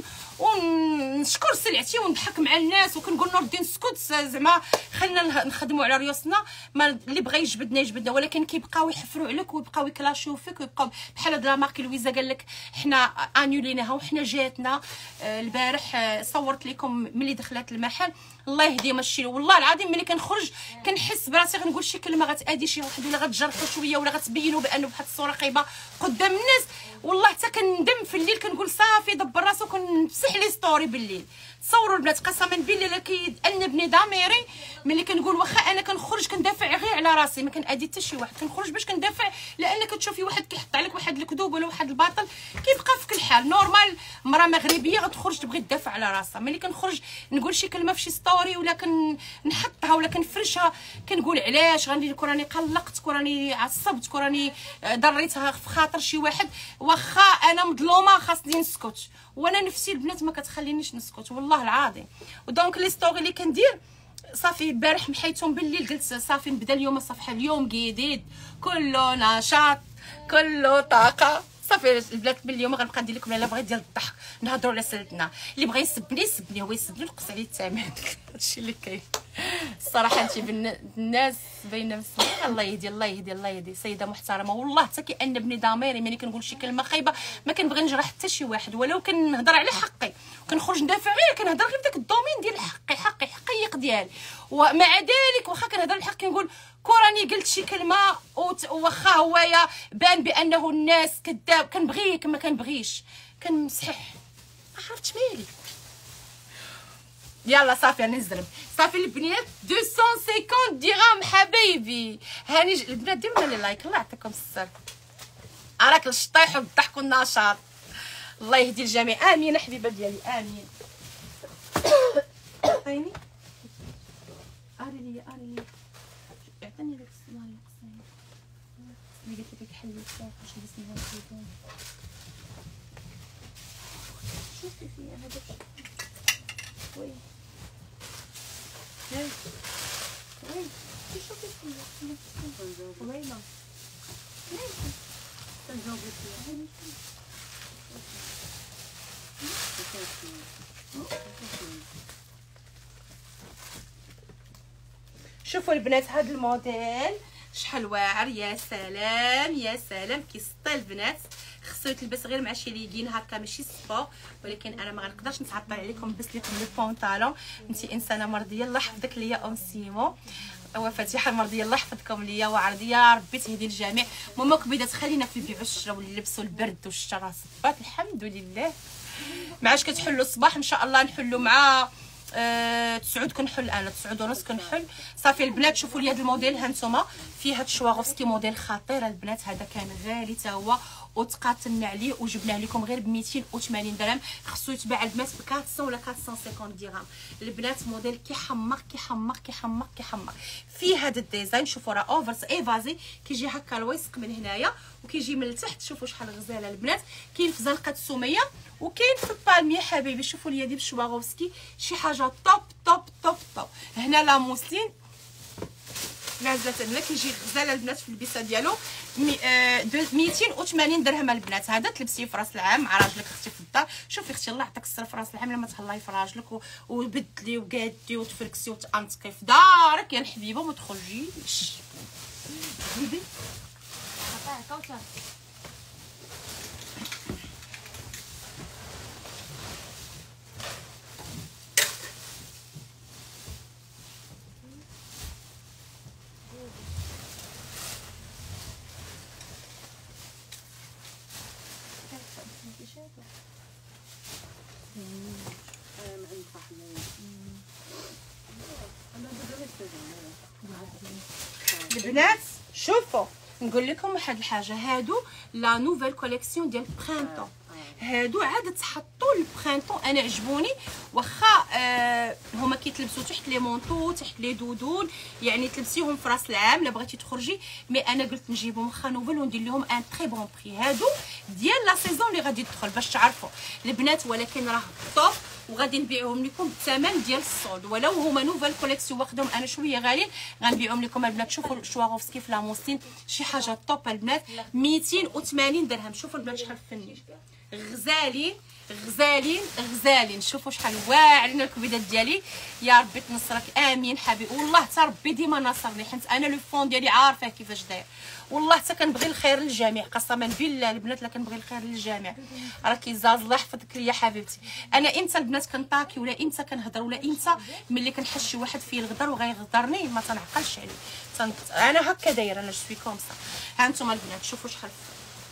ونشكر سلعتي ونضحك مع الناس وكنقول نور الدين سكوت زعما خلينا نخدموا على ريوسنا ما اللي بغى يجبدنا يجبدنا، ولكن كيبقاو يحفروا عليك ويبقاو يكلاشيو فيك ويبقاو بحال هاد لا مارك لويزا قال لك حنا انيوليناها وحنا جاتنا البارح. صورت لكم ملي دخلت المحل الله يهدي ماشي والله العظيم ملي كنخرج كنحس براسي غنقول شي كلمه غتادي شي واحد ولا غتجرحوا شويه ولا غتبينوا بانه بواحد الصوره خايبه قدام الناس والله حتى كندم في الليل كنقول صافي دبر راسو كنمسح لي ستوري بالليل تصوروا البنات قسما بالله لا كيأنبني ضميري ملي كنقول واخا انا كنخرج كندافع غير على راسي، ما كنأذي حتى شي واحد، كنخرج باش كندافع لان كتشوفي واحد كيحط عليك واحد الكذوب ولا واحد الباطل كيبقى في كل حال. نورمال مرا مغربيه غتخرج تبغي تدافع على راسها، ملي كنخرج نقول شي كلمه في شي ستوري ولا كنحطها ولا كنفرشها كنقول علاش غندير كون راني قلقت كون راني عصبت كون راني ضريتها في خاطر شي واحد، واخا انا مظلومه خاصني نسكت، وانا نفسي البنات ما كتخلينيش نسكت والله العظيم. ودونك لي ستوري اللي كندير صافي البارح محيتهم بالليل قلت صافي نبدا اليوم الصفحه اليوم جديد كله نشاط كله طاقه. صافي البنات باليوم غنبقى ندير لكم لا بغيت ديال الضحك نهضروا على سلتنا، اللي بغى يسبني يسبني هو يسبني نقص عليه الثمن هادشي اللي كاين الصراحه. انت بالناس باينه مسموحه. الله يهدي الله يهدي الله يهدي سيده محترمه والله حتى كيأنبني ضميري ملي كنقول شي كلمه خايبه ما كنبغي نجرح حتى شي واحد، ولو كنهضر على حقي وكنخرج ندافع غير كنهضر غير بداك الدومين ديال حقي حقي حقيق ديالي. ومع ذلك واخا كنهضر الحق كنقول كوراني قلت شي كلمه واخا هوايا بان بانه الناس كذاب كنبغيك ما كنبغيش كنمسحح ما عرفتش مالي. يلا صافي انا نزرب صافي البنات مئتين وخمسين درهم حبايبي. هاني البنات ديروا لي لايك الله يعطيكم الصر راك الشطيح والضحك والنشاط. الله يهدي الجميع امين حبيبه ديالي امين. عطيني اري لي اري لي عطيني داك الصبايا قصير اللي قلت لك حلي الصاف واش لبسناها الزيتون. شوفي فيا هذا وي وي وي شوفي فيا ويلا شوفوا البنات هذا الموديل شحال واعر يا سلام يا سلام كيسطي البنات. خصو يتلبس غير مع شي ليغين هكا ماشي سبور، ولكن انا ما غنقدرش نتعطل عليكم نلبس لكم لي بونطالون. انت انسانه مرضيه الله يحفظك ليا ام سيمو وفاتحه مرضيه الله يحفظكم ليا وعرضيه يا ربي تهدي الجميع. ماما كبيدات خلينا في البيع والشراء واللبس والبرد والشتا راه صبات الحمد لله. ما عادش كتحلوا الصباح ان شاء الله نحلوا مع أه تسعود كنحل انا تسعود ونص كنحل. صافي البنات شوفوا لي هذا الموديل ها نتوما فيه هاد شواغوفسكي موديل خطير البنات. هذا كان غالي حتى هو وتقاتلنا عليه وجبناه لكم غير ب مئتين وثمانين درهم. خصو يتباع البنات ب أربعمية ولا أربعمية وخمسين درهم. البنات موديل كيحمق كيحمق كيحمق كيحمق. فيه هذا الديزاين شوفوا راه اوفرز ايفازي كيجي هكا الويسق من هنايا وكيجي من التحت. شوفوا شحال غزاله البنات. كاين في زنقه السميه وكاين في البالميه حبايبي. شوفوا لي هذه بشواغوفسكي شي حاجه توب توب توب توب. هنا لا موسلين نازله لنا كيجي غزاله البنات في البيسه ديالو مئتين وثمانين درهم البنات. هذا تلبسيه في راس العام مع راجلك اختي في الدار. شوفي اختي الله يعطيك الصر في راس العام لما تهلاي في راجلك وبدلي وقادي وتفركسي وتانتقي في دارك يا الحبيبه وما تخرجيش. جيبي عطاها كوثر البنات شوفوا نقول لكم واحد الحاجه. هادو لا نوفيل كوليكسيون ديال برينتون. هادو عاد تحطوا البرينتون انا عجبوني واخا آه هما كيتلبسوا تحت لي مونطو تحت لي دودون يعني تلبسيهم في راس العام لا بغيتي تخرجي. مي انا قلت نجيبهم واخا نوفيل وندير لهم ان تري بون بري. هادو ديال لا سيزون اللي غادي تدخل باش تعرفوا البنات، ولكن راه توب وغادي نبيعهم لكم بالثمن ديال الصولد ولو هما نوفيل كوليكسيون واخدهم انا شويه غاليين غنبيعهم لكم البنات. شوفوا الشواغوفسكي في لاموسين شي حاجه توب البنات مئتين وثمانين درهم. شوفوا البنات شحال فنين غزالين غزالين غزالين. شوفوا شحال واعرين الكبيدات ديالي. يا ربي تنصرك امين حبيبي والله حتى ربي ديما ناصرني حيت انا لو فون ديالي عارفه كيفاش داير والله حتى كنبغي الخير للجميع قسما بالله البنات لا كنبغي الخير للجميع. راه كيزاز الله يحفظك ليا حبيبتي. انا امتى البنات كنطاكي ولا امتى كنهضر ولا امتى ملي كنحس شي واحد فيه الغدر وغيغدرني ما تنعقلش عليه. انا هكا دايره انا سوي كوم سا. ها نتوما البنات شوفوا شحال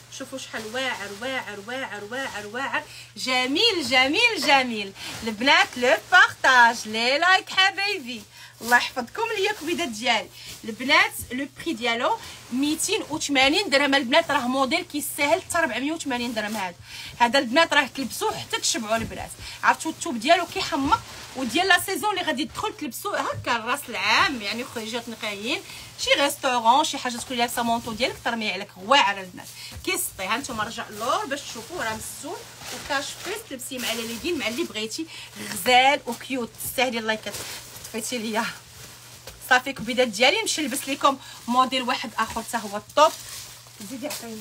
شوفوا شحال واعر واعر واعر واعر واعر، جميل جميل جميل. البنات لو بارطاج، لي لايك حبايبي، الله يحفظكم ليا كبيدات ديالي. البنات لو بري ديالو ميتين وثمانين درهم البنات، راه موديل كيستاهل حتى ربعمية وثمانين درهم. هذا هذا البنات راه تلبسوه حتى تشبعوا البنات. عرفتوا الثوب ديالو كيحمق، وديال لا سيزون اللي غادي تدخل تلبسوه هكا الراس العام، يعني خريجات نقيين، شي ريستورون، شي حاجه تكون لابسه مونطو ديالك ترمي عليك واعر البنات. كيسطي ها نتوما رجع اللور باش تشوفوه، راه مسول وكاش فيس، تلبسيه مع لي ليغين مع اللي بغيتي، غزال وكيوت، تستاهلي الله يكتب. طفيتي ليا صافي كبيدات ديالي. نمشي نلبس لكم موديل واحد اخر حتى هو الطوب. زيدي عطيني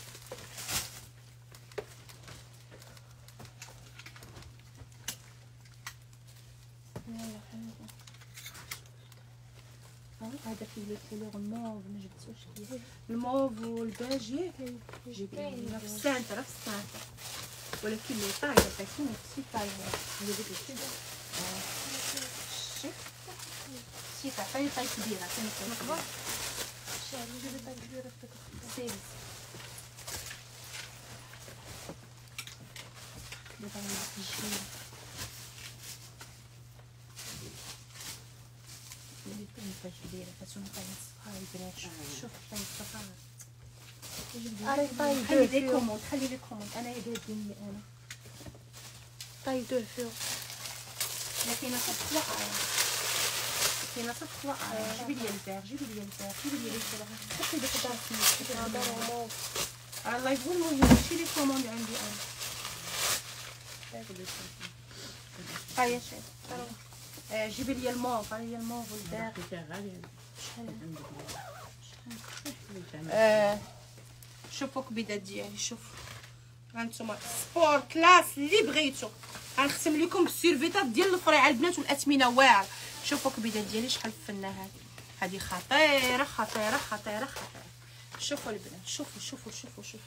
هذا فيه لو كولور موف، ما جبتوش ليه الموف والباج، ياك جيبيه في السانتر في السانتر، ولكن لي طاي تاكين سي طاي هذا ديك الشده شي سي طاي طاي كبيره ثاني كبيره شحال جيبي طاي كبيره في السيل دابا نجي طاي كبيره كتكون طاي صغار البنات. شوف طاي صغار، طاي خلي لي كوموند، خلي لي كوموند، انا يديني انا طاي دو فيو. لكن صف لا كاينه صف لا. جيبي لي الفير، جيبي لي الفير، جيبي لي الفير، حطي لي خدام الله يبغي. المهم شي لي كوموند عندي انا. هاي يا شيخ آه جيبي لي الموف، هاي الموف والباغ شحال آه شوفوا كبيدات ديالي، شوفوا هانتوما سبور كلاس اللي بغيتو. غنختم لكم بالسيرفيتات ديال الفريعه البنات والاثمنه واعر. شوفوا كبيدات ديالي شحال فنه هذه، هذه خطيره خطيره خطيره خطيره. شوفوا البنات، شوفوا شوفوا شوفوا شوفوا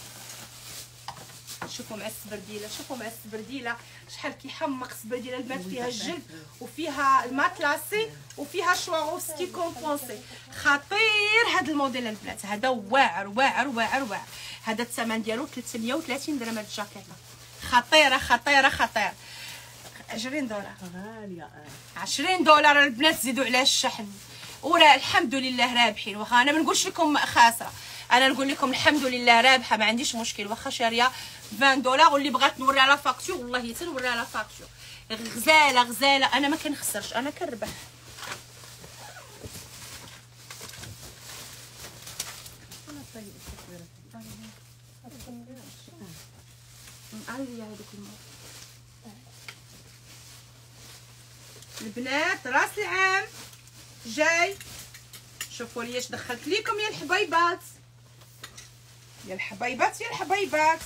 شوفوا مع السبرديله، شوفوا مع السبرديله شحال كيحمق. السبرديله البنات فيها الجلد وفيها الماتلاسي وفيها شواروفسكي كومبونسي. خطير هذا الموديل البنات، هذا واعر واعر واعر واعر. هذا الثمن ديالو ثلاثمية وثلاثين درهم. هاد الجاكيطه خطيره خطيره خطيره. عشرين دولار غاليه، عشرين دولار البنات، زيدوا على الشحن. وراه الحمد لله رابحين، واخا انا ما نقولش لكم خاسره، انا نقول لكم الحمد لله رابحه، ما عنديش مشكل. واخا شاريه عشرين دولار، واللي بغات نوريها لا فاكتور والله حتى نوريها لا فاكتور. غزاله غزاله، انا ما كنخسرش، انا كنربح. عندي هذوك الماء البنات راس العام جاي. شوفوا لي اش دخلت لكم يا الحبيبات، يا الحبيبات يا الحبيبات.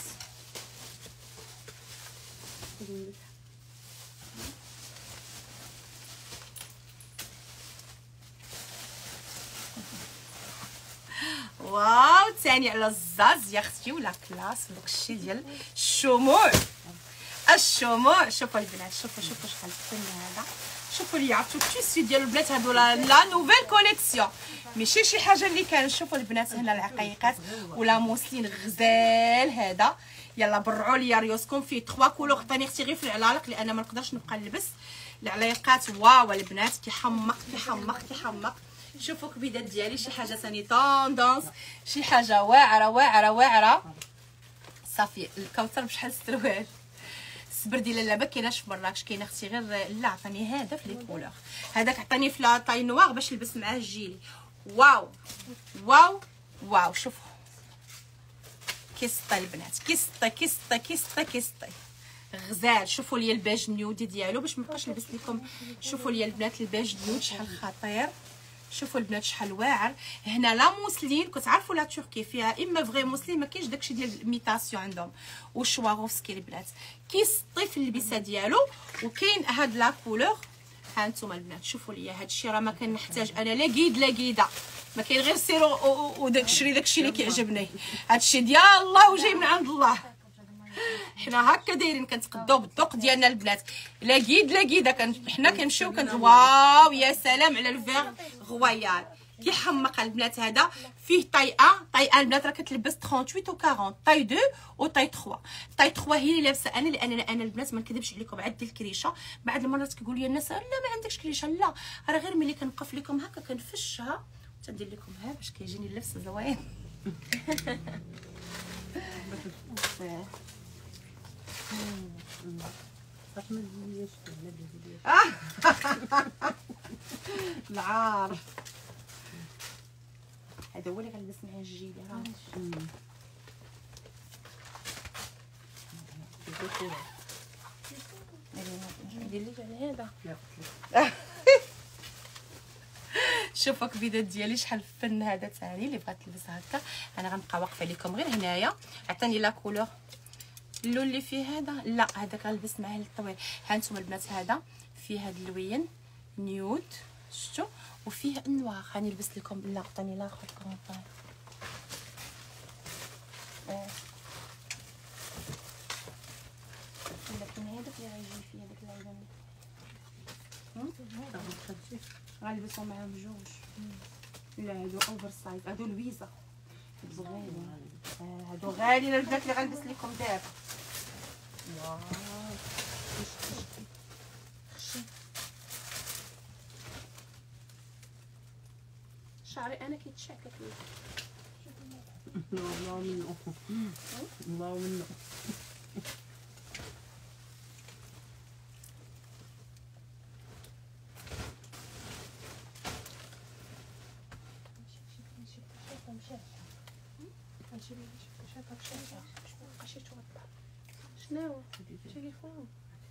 واو ثاني على الزاز يا اختي، ولا كلاس داكشي ديال الشموع الشموع. شوفوا البنات، شوفوا شوفوا شحال فن هذا. شوفوا لي عرفتوا التيسي ديال البنات هادو لا نوفيل كوليكسيون، ماشي شي حاجه اللي كان. شوفوا البنات هنا العقيقات ولا موسلين غزال هذا. يلا برعوا لي ريوسكم فيه ثلاثة كولور. عطيني اختي غير في العلاق لان ما نقدرش نبقى نلبس العلاقات. واو البنات كيحمق كيحمق كيحمق. شوفوا كبيدات ديالي شي حاجه ثاني طوندونس، شي حاجه واعره واعره واعره. صافي الكوثر بشحال السروال. السبرديله لا ما كايناش في مراكش، كاينه اختي غير لا. عطاني هذا في لي كولور، هذاك عطاني في لا طاي نوار باش نلبس معاه الجيلي. واو واو واو. شوفوا كيسطي البنات، كيسطي كيسطي كيسطي كيسطي غزال. شوفوا لي الباج نيودي ديالو باش ما نبقاش نلبس لكم. شوفوا لي البنات الباج نيود شحال خطير. شوفوا البنات شحال واعر. هنا لا موسلين، كتعرفوا لا تركي فيها اما فغي موسلين، ما كاينش داكشي ديال الميتاسيون عندهم. وشواروفسكي البنات كيسطي في اللبسه ديالو. وكاين هاد لا كولور ها انتم البنات. شوفوا لي هادشي راه ما كنحتاج انا لا كيد لا كيده، ما كاين غير سيرو وداك الشري داكشي اللي كيعجبني. هادشي ديال الله وجاي من عند الله. حنا هكا دايرين كنتقداو بالذوق ديالنا البنات. لا كيد لا كيده كن حنا كنمشيو كن واو يا سلام على الفيغ غويال. كيحمق البنات. هذا فيه طاي واحد، طاي واحد البنات راه كتلبس ثمانية وثلاثين و أربعين، طاي اثنين و طاي ثلاثة. طاي ثلاثة هي اللي لابسه انا، لان انا البنات ما نكذبش عليكم عندي الكريشه. بعض المرات كيقول لي الناس لا ما عندكش كريشه، لا راه غير ملي كنقف لكم هكا كنفشها تندير لكم ها باش كيجيني اللبس زوين. فاطمه ديالي شحال ديالي العار هذا هو اللي غنلبس معاه الجيلي راه. ندير لك على هذا. شوفوا كبيدات ديالي شحال فن هذا ثاني اللي بغات تلبس هكا. انا غنبقى واقفه لكم غير هنايا. عطاني لا كولور اللون اللي فيه هذا، لا هذاك غنلبس معاه الطويل. ها انتم البنات هذا فيه هذا اللوين نيود شفتوا، وفيه النوار. غنلبس لكم لا عطاني لاخر كونطاي. اه لكن هذاك اللي غيجي فيه هذاك العيدان غنلبسهم معاهم جوج. لا هادو اوفر سايز، هادو لويزا زوينين. آه هادو غاليين البنات اللي غنلبس لكم دابا. واو خشي شعري انا كيتشعكك ليه. الله منه الله منه. شنو تليفون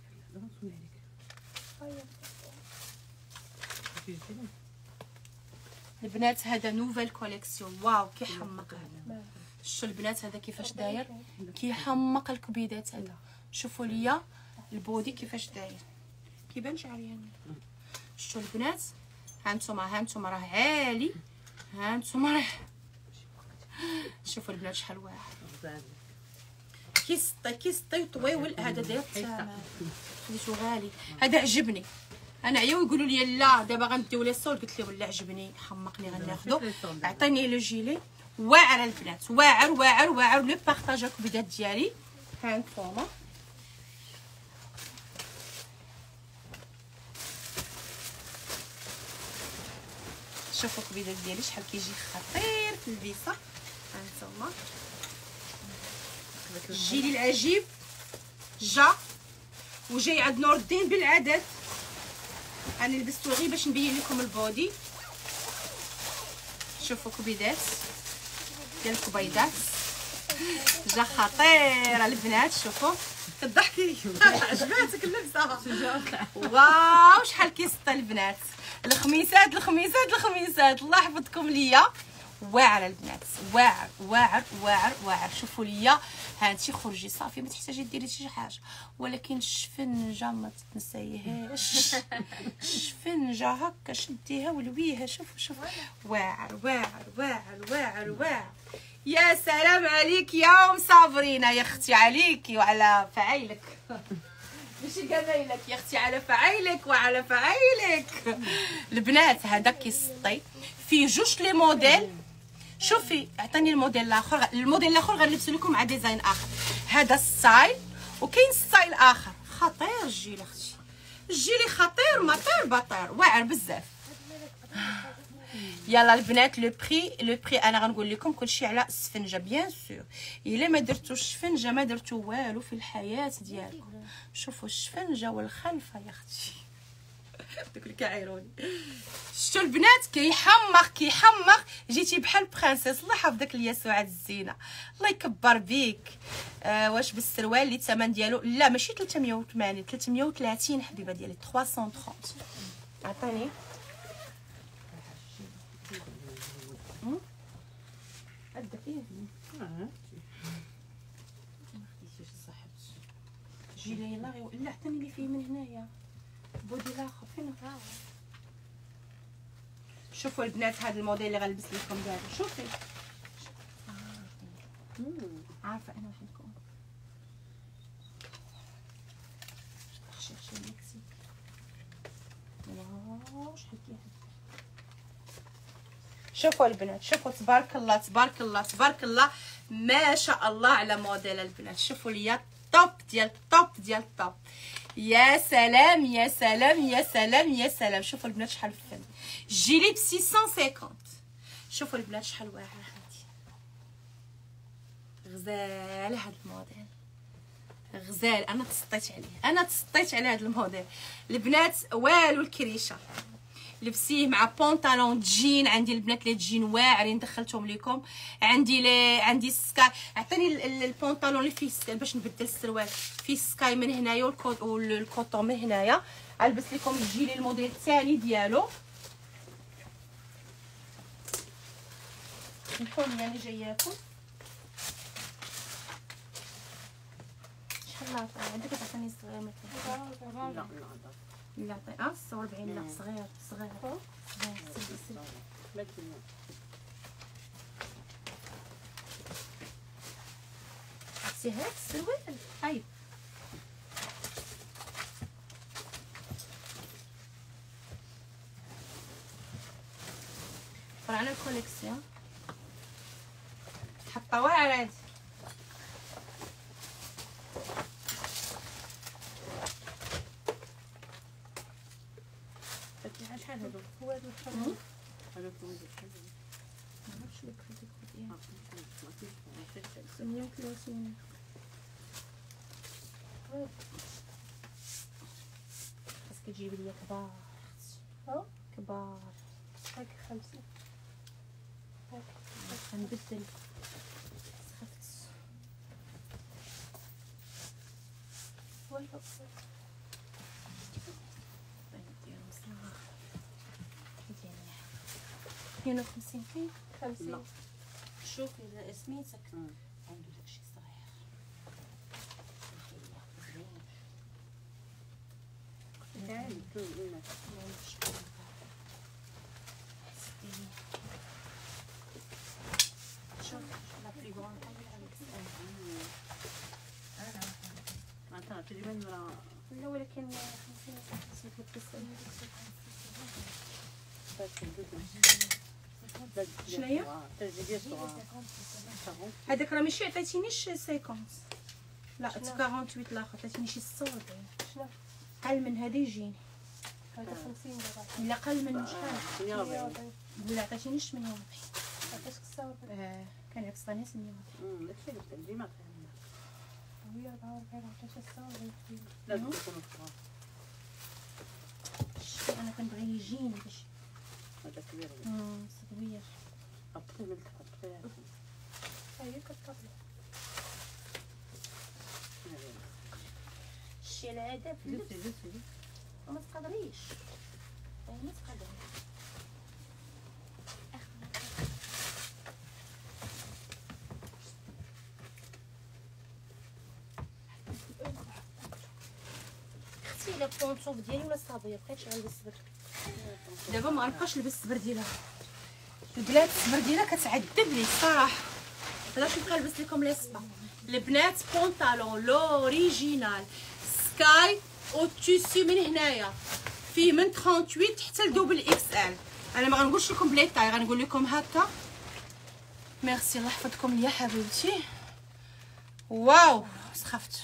البنات هذا نوفيل كوليكسيون. واو كيحمق هذا. شفتوا البنات هذا كيفاش داير كيحمق الكبيدات. هذا شوفوا ليا البودي كيفاش داير كيبان شعريان. شفتوا البنات ها انتم ها انتم راه عالي، ها انتم راه شوفوا البنات شحال واعر كيسطي كيسطي طويول. هذا داير الثمن خديتو غالي. هذا عجبني انا عياو يقولوا لي لا دابا غنديو لي الصول، قلت لهم لا عجبني حمقني غناخذو. عطيني لو جيلي واعر البنات، واعر واعر واعر. لو بارطاج الكبيدات ديالي ها انتوما. شوفوا الكبيدات ديالي شحال كيجي خطير في البيصه. ها انتوما الجيلي العجيب جا وجاي عند نور الدين بالعدد. انا لبستو غير باش نبين لكم البودي. شوفوا كبيدات ديال الكبيضات جا خطيره البنات. شوفوا كضحكي عجباتك اللبسه. واو شحال كيسطى البنات. الخميسات الخميسات الخميسات الله يحفظكم ليا. واعر البنات واعر واعر واعر واعر. شوفوا ليا هانتي خرجي صافي ما تحتاجي ديري شي حاجه، ولكن الشفنجه ما تنسيهاش. الشفنجه هكا شديها ولويها. شوفوا شوفوا واعر واعر واعر واعر واعر. يا سلام عليك يا ام صابرينا يا اختي، عليكي وعلى فعايلك. ماشي قبايلك يا اختي، على فعايلك وعلى فعايلك. البنات هذا كيسطي فيه جوج لي موديل. شوفي عطاني الموديل الاخر. الموديل الاخر غنلبس لكم مع ديزاين اخر. هذا ستايل وكاين ستايل اخر خطير. الجيل اختي الجيلي خطير مطير بطير واعر بزاف. يلا البنات لو بري لو بري انا غنقول لكم كلشي على السفنجه بيان سور. الا ما درتوش السفنجه ما درتو والو في الحياه ديالكم. شوفوا السفنجه والخلفه يا اختي دوك اللي كيعايروني. شفتوا البنات كيحمق كيحمق. جيتي بحال برانسيس. الله يحفظك ليا سعاد الزينه الله يكبر بيك. آه واش بالسروال اللي الثمن ديالو لا ماشي ثلاثمية وثمانين ثلاثمية وثلاثين حبيبه ديالي ثلاثمية وثلاثين. عطيني هدا فيه جيلي يلا غير لا عطيني اللي فيه من هنايا بودي الاخر فين ها. شوفوا البنات هذا الموديل اللي غنلبس لكم دابا. شوفي عارفه انا واش نكون شي شي ميكسي. واو شحال كيحب شوفوا البنات، شوفوا تبارك الله تبارك الله تبارك الله، ما شاء الله على موديل البنات. شوفوا ليا الطوب ديال الطوب ديال الطوب. يا سلام يا سلام يا سلام يا سلام. شوفوا البنات شحال فن. جيلي ب ستمية وخمسين. شوفوا البنات شحال واعر هادي. غزال هاد الموديل، غزال. انا تسطيت عليه، انا تسطيت على هاد الموديل البنات. والو الكريشه لبسيه مع بونطالون جين. عندي البنات لي جين واعرين دخلتهم لكم. عندي لي عندي سكاي. عطيني البونطالون اللي فيه سكاي باش نبدل السروال. فيه سكاي من هنايا والكوط والكوطون من هنايا. البس لكم الجيلي الموديل الثاني ديالو. سمحوني انا جاياكم. شحال لا عندك تعطيني صغير مثلا؟ لا لا لا عطي اه ستة وأربعين. لا صغير صغير صغير. سيدي سيدي لا سي هاد السروال. طيب فرعنا الكوليكسيون حطها واعره هادي. شحال هادو؟ هو هذا الخضر. هذا كويس. معرفتش لو بري ديال ما فيش ثمانية وثلاثين. خاصك تجيبي ليا كبار. ها كبار. هاك خمسة. هاك غنبدل. سخفت. ولا اثنين وخمسين كاين. خمسين. شوفي سميتك عنده داكشي صغير. تعالي تو لنا شوف لا بلي غون. معناتها تجيبين مرا لا ولكن خمسين خمسين شناهي؟ تجيبي صغار. هذاك راه ماشي عطيتينيش خمسين. لا ثمانية وثمانين الاخر عطيتيني شي ستة وأربعين. شنو قل من هذا يجيني. هذا خمسين دابا. لا قل من شحال؟ ثمانية وأربعين. ولا عطيتيني ثمانية وأربعين. عطيتك ستة وأربعين. اه كان عطيني ثمانية وأربعين. امم داكشي اللي قلت ديما فهمنا. وهي أربعة وأربعين عطيتها ستة وأربعين. لازم يكونوا صغار. انا كنبغي يجيني باش هذا كبير. امم صغير. أبطي من تحت فيها. هي كتطلع. الشي العاده في اللبس جلسي جلسي. وما تقدريش. ما تقدريش. اختي لا بونطوف ديالي ولا صابيه بقيتش غنلبس السبر. دابا ما غنبقاش نلبس السبر ديالها. البنات السبر ديالها كتعذب لي الصراحه. هذا شنو نبقى نلبس لكم لي سبا. البنات بونطالون لوريجينال سكاي او تيسي من هنايا فيه من ثمانية وثلاثين حتى لدوبل اكس ال. انا ما غنقولش لكم بلي طاي، غنقول لكم هكا. ميرسي الله يحفظكم ليا حبيبتي. واو سخفت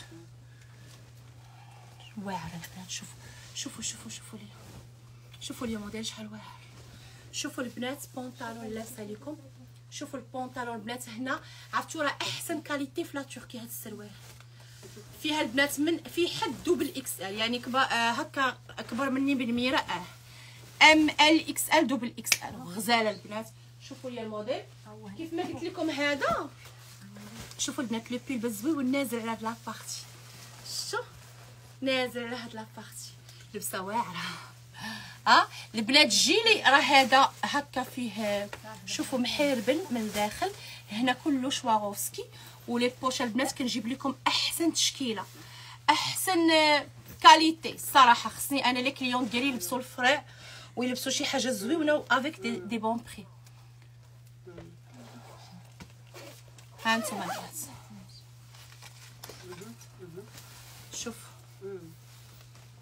واعر البنات. شوفوا شوفوا شوفوا شوفوا لي شوفوا لي موديل شحال واعر. شوفوا البنات بونطالون لابسه لكم. شوفوا البونطالون البنات هنا عرفتوا راه احسن كاليتي في لا تركي. هاد السروال فيها البنات من في حد دوبل اكس ال يعني كبر آه هكا اكبر مني بالميره. اه ام ال اكس ال دوبل اكس ال غزاله البنات. شوفوا لي الموديل كيف ما قلت لكم هذا. شوفوا البنات لو بيل بزوي نازل على هاد لابارتي. شتو نازل على هاد لابارتي لبسه واعره. ها البنات جيلي راه هذا هكا فيه شوفوا محربل من الداخل. هنا كله شواروفسكي ولي بوش البنات كنجيب لكم احسن تشكيله احسن كاليتي الصراحه. خصني انا لي كليون ديالي يلبسوا الفريع ويلبسوا شي حاجه زوينه افيك دي, دي بون بري. ها انتم البنات شوف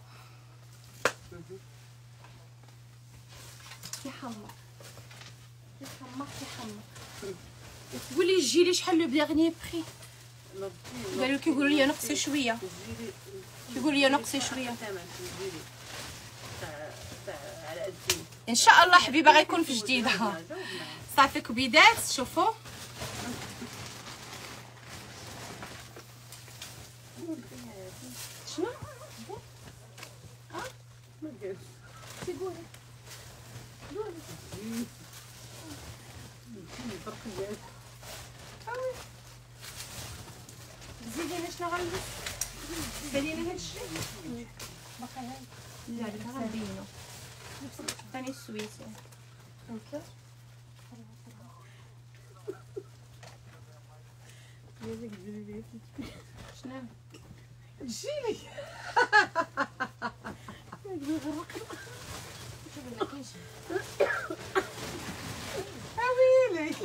يا الله يحمق يحمق. تقولي الجيلي شحال لو بيغني بري؟ قالوا كيقولوا لي نقصي شويه، كيقولوا لي نقصي شويه. ان شاء الله حبيبه غيكون في جديده. صافي كبيدات شوفوا شنو اه تقولي قولي زيدينا شنو غنلبس ديرينا هاد الشيء باقي هاي لا لا غنبينو ثاني السويسي اوكي شنو جيلي اويلي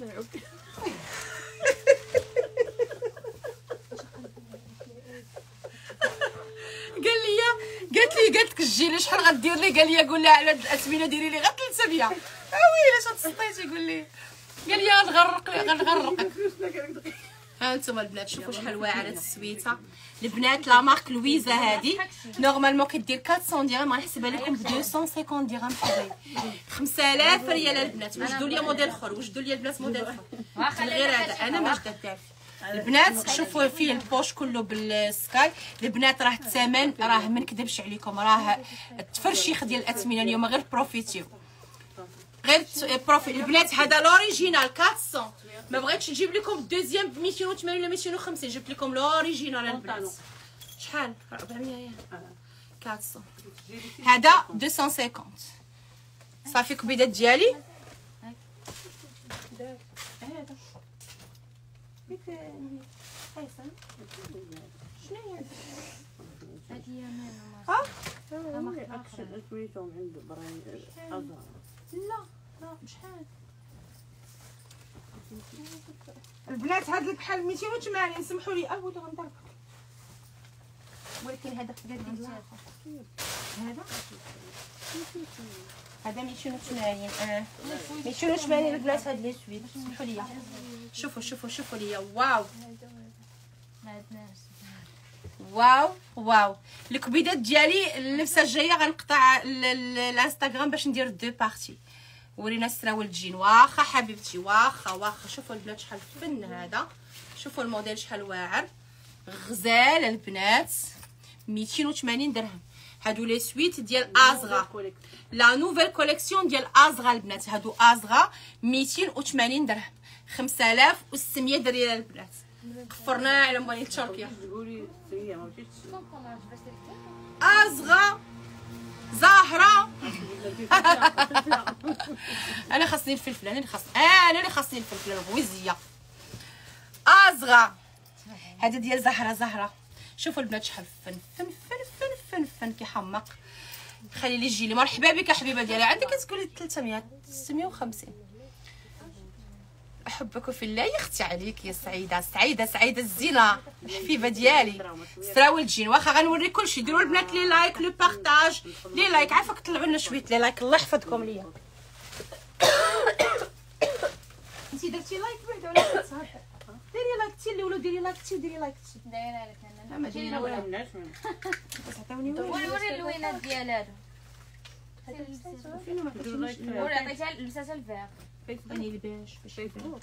قال لي قالت لي قالت لك الجيلي شحال غدير لي؟ قال لي قول لها على هاد الاثمنه ديري لي غير ثلاثة مية. اويلي اش تسطيتي؟ يقول لي قال لي غنغرق لي غنغرقك. ها انتما البنات شوفوا شحال واعره هاد السويته. البنات لا مارك لويزا هادي نورمالمون كدير أربعمية درهم، غنحسبها لكم ب مئتين وخمسين درهم حبايبي. خمسة آلاف ريال البنات. وجدوا لي موديل اخر، وجدوا لي البنات موديل اخر غير هذا. انا ما جدت تعرفي البنات شوفوا فيه البوش كله بالسكاي. البنات راه الثمن راه ما نكذبش عليكم، راه التفرشيخ ديال الاثمنه اليوم غير بروفيتيو غير بروفيت. البنات هذا لوريجينال أربعمية، ما بغيتش نجيب لكم الدوزيام ب مئتين وثمانين ولا مئتين وخمسين، جبت لكم لوريجينال البنات. شحال أربعمية يا أربعمية. هذا مئتين وخمسين. صافي كبيدات ديالي هذا شنو هي هادي ها لا لا بشحال البنات؟ هاد لك بحال مئتين وثمانين. سمحوا لي اول غنضربك، ولكن هذا قد هذا هذا مئتين وثمانين. اه مئتين وثمانين البنات. هاد لي سويت سمحوا لي. شوفوا شوفوا شوفوا لي. واو واو واو. الكبيدات ديالي اللبسه الجايه غنقطع الانستغرام باش ندير دو بارتي. ورينا السراول الجين. واخا حبيبتي واخا واخا. شوفوا البنات شحال فن هذا. شوفوا الموديل شحال واعر غزال البنات. مئتين وثمانين درهم. هادو لي سويت ديال ازغا، لا نوفيل كوليكسيون ديال ازغا البنات. هادو ازغا مئتين وثمانين درهم. خمسة آلاف وستمية ريال البنات. قفرنا على موالين تركيا. ازغا زهره. انا خاصني الفلفل، انا اللي خاص انا اللي خاصني الفلفل الغويزيه. ازغا هذا ديال زهره زهره. شوفوا البنات شحال فن فن فن فن فن فن كيحمق. خلي لي جيلي. مرحبا بك يا حبيبه ديالي. عندك كتقولي ثلاثمية ستمية وخمسين. احبك في الله يا اختي عليك يا سعيده سعيده سعيده الزينه الحفيفه ديالي. سراول الجين. واخا غنوري كلشي. ديروا البنات لي لايك لو بارطاج لي لايك. عافاك طلعوا لنا شويه لي لايك. الله يحفظكم ليا. انتي درتي لايك بعدا ولا كتصاحبي؟ ديري لايك تي اللي ولو ديري لايك تي وديري لايك تي. دايره لك انا ما دايره والو. تعطيوني وري اللوينات ديال هادو. فين ما عطيتينيش. وري عطيتها لبساتها الفيغ. باني الباش باش يبان.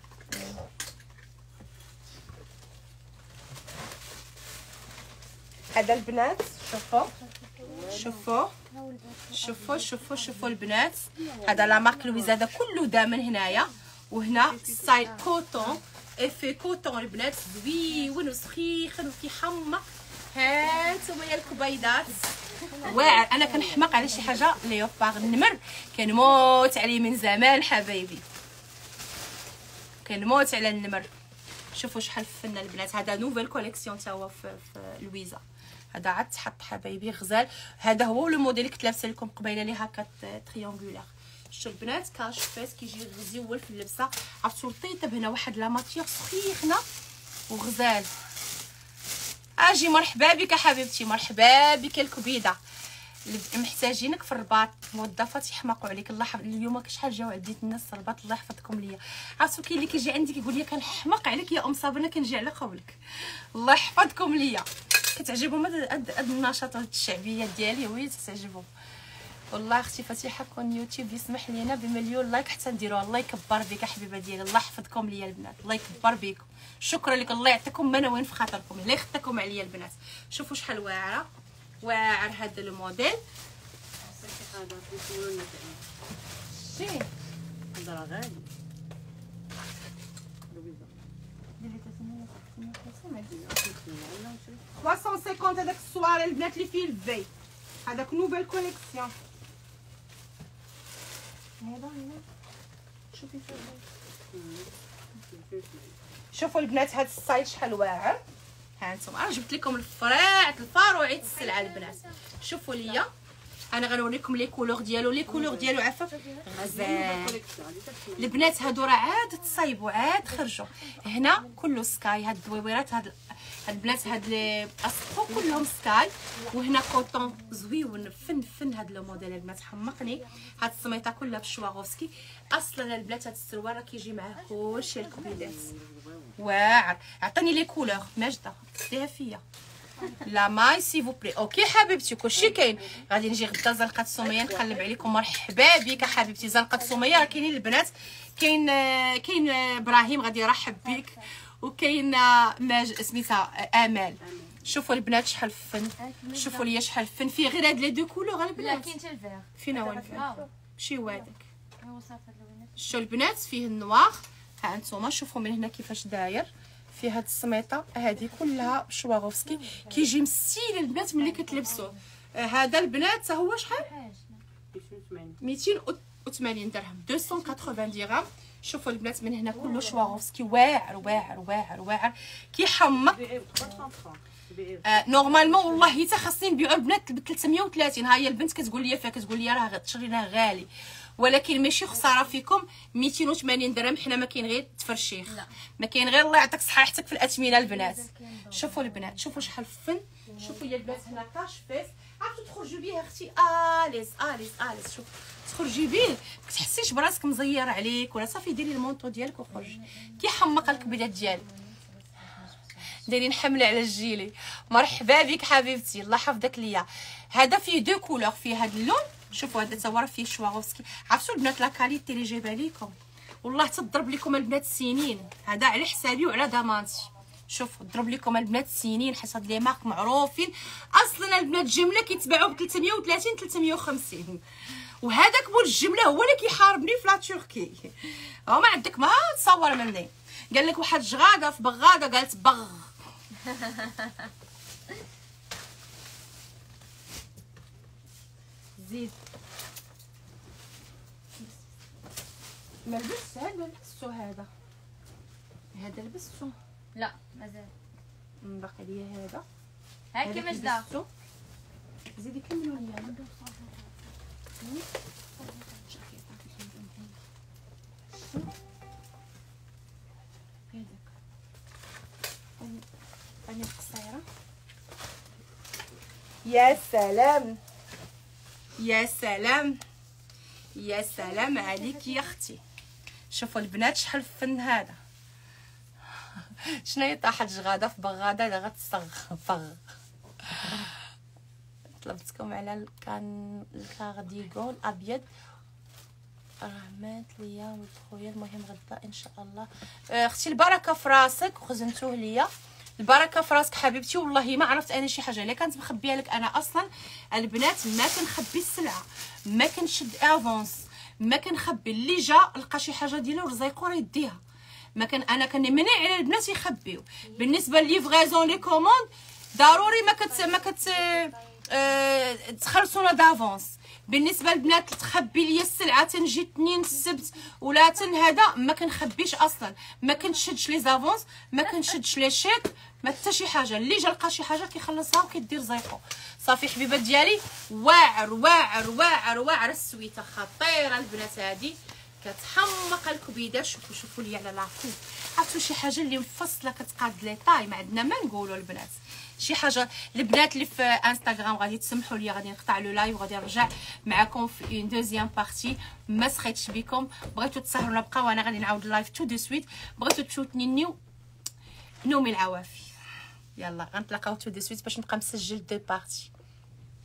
هذا البنات شوفوا شوفوا شوفوا شوفوا شوفوا البنات. هذا لا مارك لويزا. هذا كله دا من هنايا وهنا ستايل كوتون افي كوتون البنات. زويون وسخيخن وكيحمق. ها نتوما يا الكبيضات واعر. انا كنحماق على شي حاجه ليوبار. النمر كنموت عليه من زمان حبايبي، كنموت على النمر. شوفوا شحال فن البنات. هذا نوفيل كوليكسيون تا هو في, في لويزا. هذا عاد تحط حبايبي غزال. هذا هو لو موديل اللي كنت لابسه لكم قبيله اللي هكا تريونغولار. شفتوا البنات كاش فيس كيجي غزيول في اللبسه. عرفتوا الطيطب هنا واحد لا ماتيير سخيخنه وغزال. اجي مرحبا بك حبيبتي. مرحبا بك الكبيده. اللي محتاجينك في الرباط. موظفات يحماقوا عليك. الله يحفظ. اليوم شحال جاو عندي الناس الرباط، الله يحفظكم ليا. عرفتوا كاين اللي كيجي عندي كيقول لي كنحماق عليك يا ام صابرنا، كنجي على قولك. الله يحفظكم ليا. كتعجبهم هاد النشاط هاد الشعبيه ديالي، وي تعجبهم والله. اختي فتيحه كون يوتيوب يسمح لينا بمليون لايك حتى نديروها. الله يكبر بك حبيبه ديالي. الله يحفظكم ليا البنات، الله يكبر بكم. شكرا لك، الله يعطيكم منوين في خاطركم، الله يخطيكم عليا البنات. شوفوا شحال واعره، واعر هذا الموديل. هذا يقولوا لنا شي هذا راه غالي. ثلاثمية وخمسين هذاك السواري البنات اللي فيه الفي، هذاك نوفيل كوليكسيون. هذا هنا شوفي شوفوا البنات هذا الستايل شحال واعر. ها انتم راه جبت لكم الفراعه الفاروعيه السلعه البنات. شوفوا ليا انا غنوريكم لي كولور ديالو. لي كولور ديالو عفاف غزال البنات. هادو راه عاد تصايبوا عاد خرجوا. هنا كله سكاي. هاد الدويويرات هاد هاد البنات هاد لي اسطو كلهم سكاي. وهنا كوطون زويون فن فن. هاد لو موديل البنات حمقني. هاد السميطه كلها بشواغوفسكي. اصلا البنات هاد السروال راه كيجي معاه كلشي الكبيدات واعر. عطيني لي كولور ماجده ديها فيا. لا ماي سي فو بلي. اوكي حبيبتي كلشي كاين. غادي نجي غدا زنقه سميه نقلب عليكم. مرحبا بك حبيبتي. زنقه سميه راه كاينين البنات. كاين كاين ابراهيم غادي يرحب بك، وكاين ماج سميتها امال. شوفوا البنات شحال فن. شوفوا ليا شحال فن فيه غير هاد لي دو كولور البنات. لا كاين حتى الفير. فين هو الفير؟ ماشي هو هذاك. هو صافي اللونات. شوفوا البنات فيه النوار. ها انتم شوفوا من هنا كيفاش داير. في هاد السميطه هذه كلها شواغوفسكي. كيجي مسيل البنات ملي كتلبسوه. آه هذا البنات تا هو شحال؟ ميتين وثمانين درهم. مئتين وثمانين درهم. شوفوا البنات من هنا كله شواغوفسكي واعر واعر واعر واعر كيحمق. آه نورمالمون والله حتى خاصني نبيعو البنات ب ثلاثمية وثلاثين. ها هي البنت كتقول لي فيها كتقول لي راه تشريناه غالي، ولكن ماشي خساره فيكم. ميتين وثمانين درهم. حنا ما كاين غير تفرشيخ، ما كاين غير الله يعطيك صحتك في الاثمنه البنات. شوفوا البنات شوفوا شحال فن. شوفوا يا البنات هنا كاش فيس. عرفتوا تخرجوا بيه اختي اليز اليز اليز. شوف تخرجي بيه ما كتحسيش براسك مزير عليك ولا صافي. ديري المونطو ديالك وخرجي. كيحمق الكبدات ديالي. دايرين حمله على الجيلي. مرحبا بك حبيبتي، الله يحفظك ليا. هذا فيه دو كولور. فيه هذا اللون. شوفوا هذا تا هو راه فيه شواغوفسكي. عرفتوا البنات لا كاليتي اللي جايبه ليكم والله تضرب لكم البنات سنين. هذا على حسابي وعلى ضمانتي. شوفوا ضرب لكم البنات سنين حيت هاد لي مارك معروفين. اصلا البنات جمله كيتباعوا ب ثلاثمية وثلاثين ثلاثمية وخمسين. وهذاك مول الجمله هو اللي كيحاربني في لا تركي. ها ما عندك ما تصور مني. قال لك واحد جغاده في بغاده قالت بغ. زيد ما لبست هذا لبستو. هذا هذا لبستو. لا مازال باقي ليا هذا. ها كيفاش دا. زيدي كملوا ليا. أنا قصيرة. يا سلام يا سلام يا سلام عليك يا اختي. شوفوا البنات شحال فن هذا. شنو هي طاحت جغاده في بغاده اللي غتصغفغ. طلبتكم على الكان الكارديغون الابيض راه مات ليا ولد خويا. المهم غدا ان شاء الله. اختي البركه في راسك وخزنتوه ليا. البركه في راسك حبيبتي. والله ما عرفت انا شي حاجه اللي كانت مخبيه لك. انا اصلا البنات ما كنخبي السلعه، ما كنشد افونس، ما كنخبي. اللي جا لقى شي حاجه ديالو رزيقو راه يديها. ما كان انا كنمنع على البنات يخبيو. بالنسبه لليفغيزون لي كوموند ضروري ما كت ما كت أه تخلصونا دافونس. بالنسبه للبنات تخبي لي السلعه تنجي اثنين السبت ولا تن هذا ما كنخبيش اصلا. ما كنشدش لي زافونس، ما كنشدش لي شيك، ما حتى شي حاجه. اللي جا لقى شي حاجه كيخلصها وكيدير زيقو صافي. حبيبات ديالي واعر واعر واعر واعر. السويته خطيره البنات هذه. كتحمق الكبيده. شوفوا شوفوا لي على لاكو، عرفتوا شي حاجه اللي مفصله كتقاد لي طاي، ما عندنا ما نقولوا البنات شي حاجه. البنات اللي في انستغرام غادي تسمحوا لي، غادي نقطع لو لايف وغادي نرجع معكم في اون دوزيام بارتي. ما سخيتش بكم، بغيتوا تسهروا نبقى وانا غادي نعاود اللايف تو دو سويت. بغيتوا تشوتنيو نومي العوافي. يلا غنتلاقاو تو دو سويت باش نبقى مسجل دو بارتي.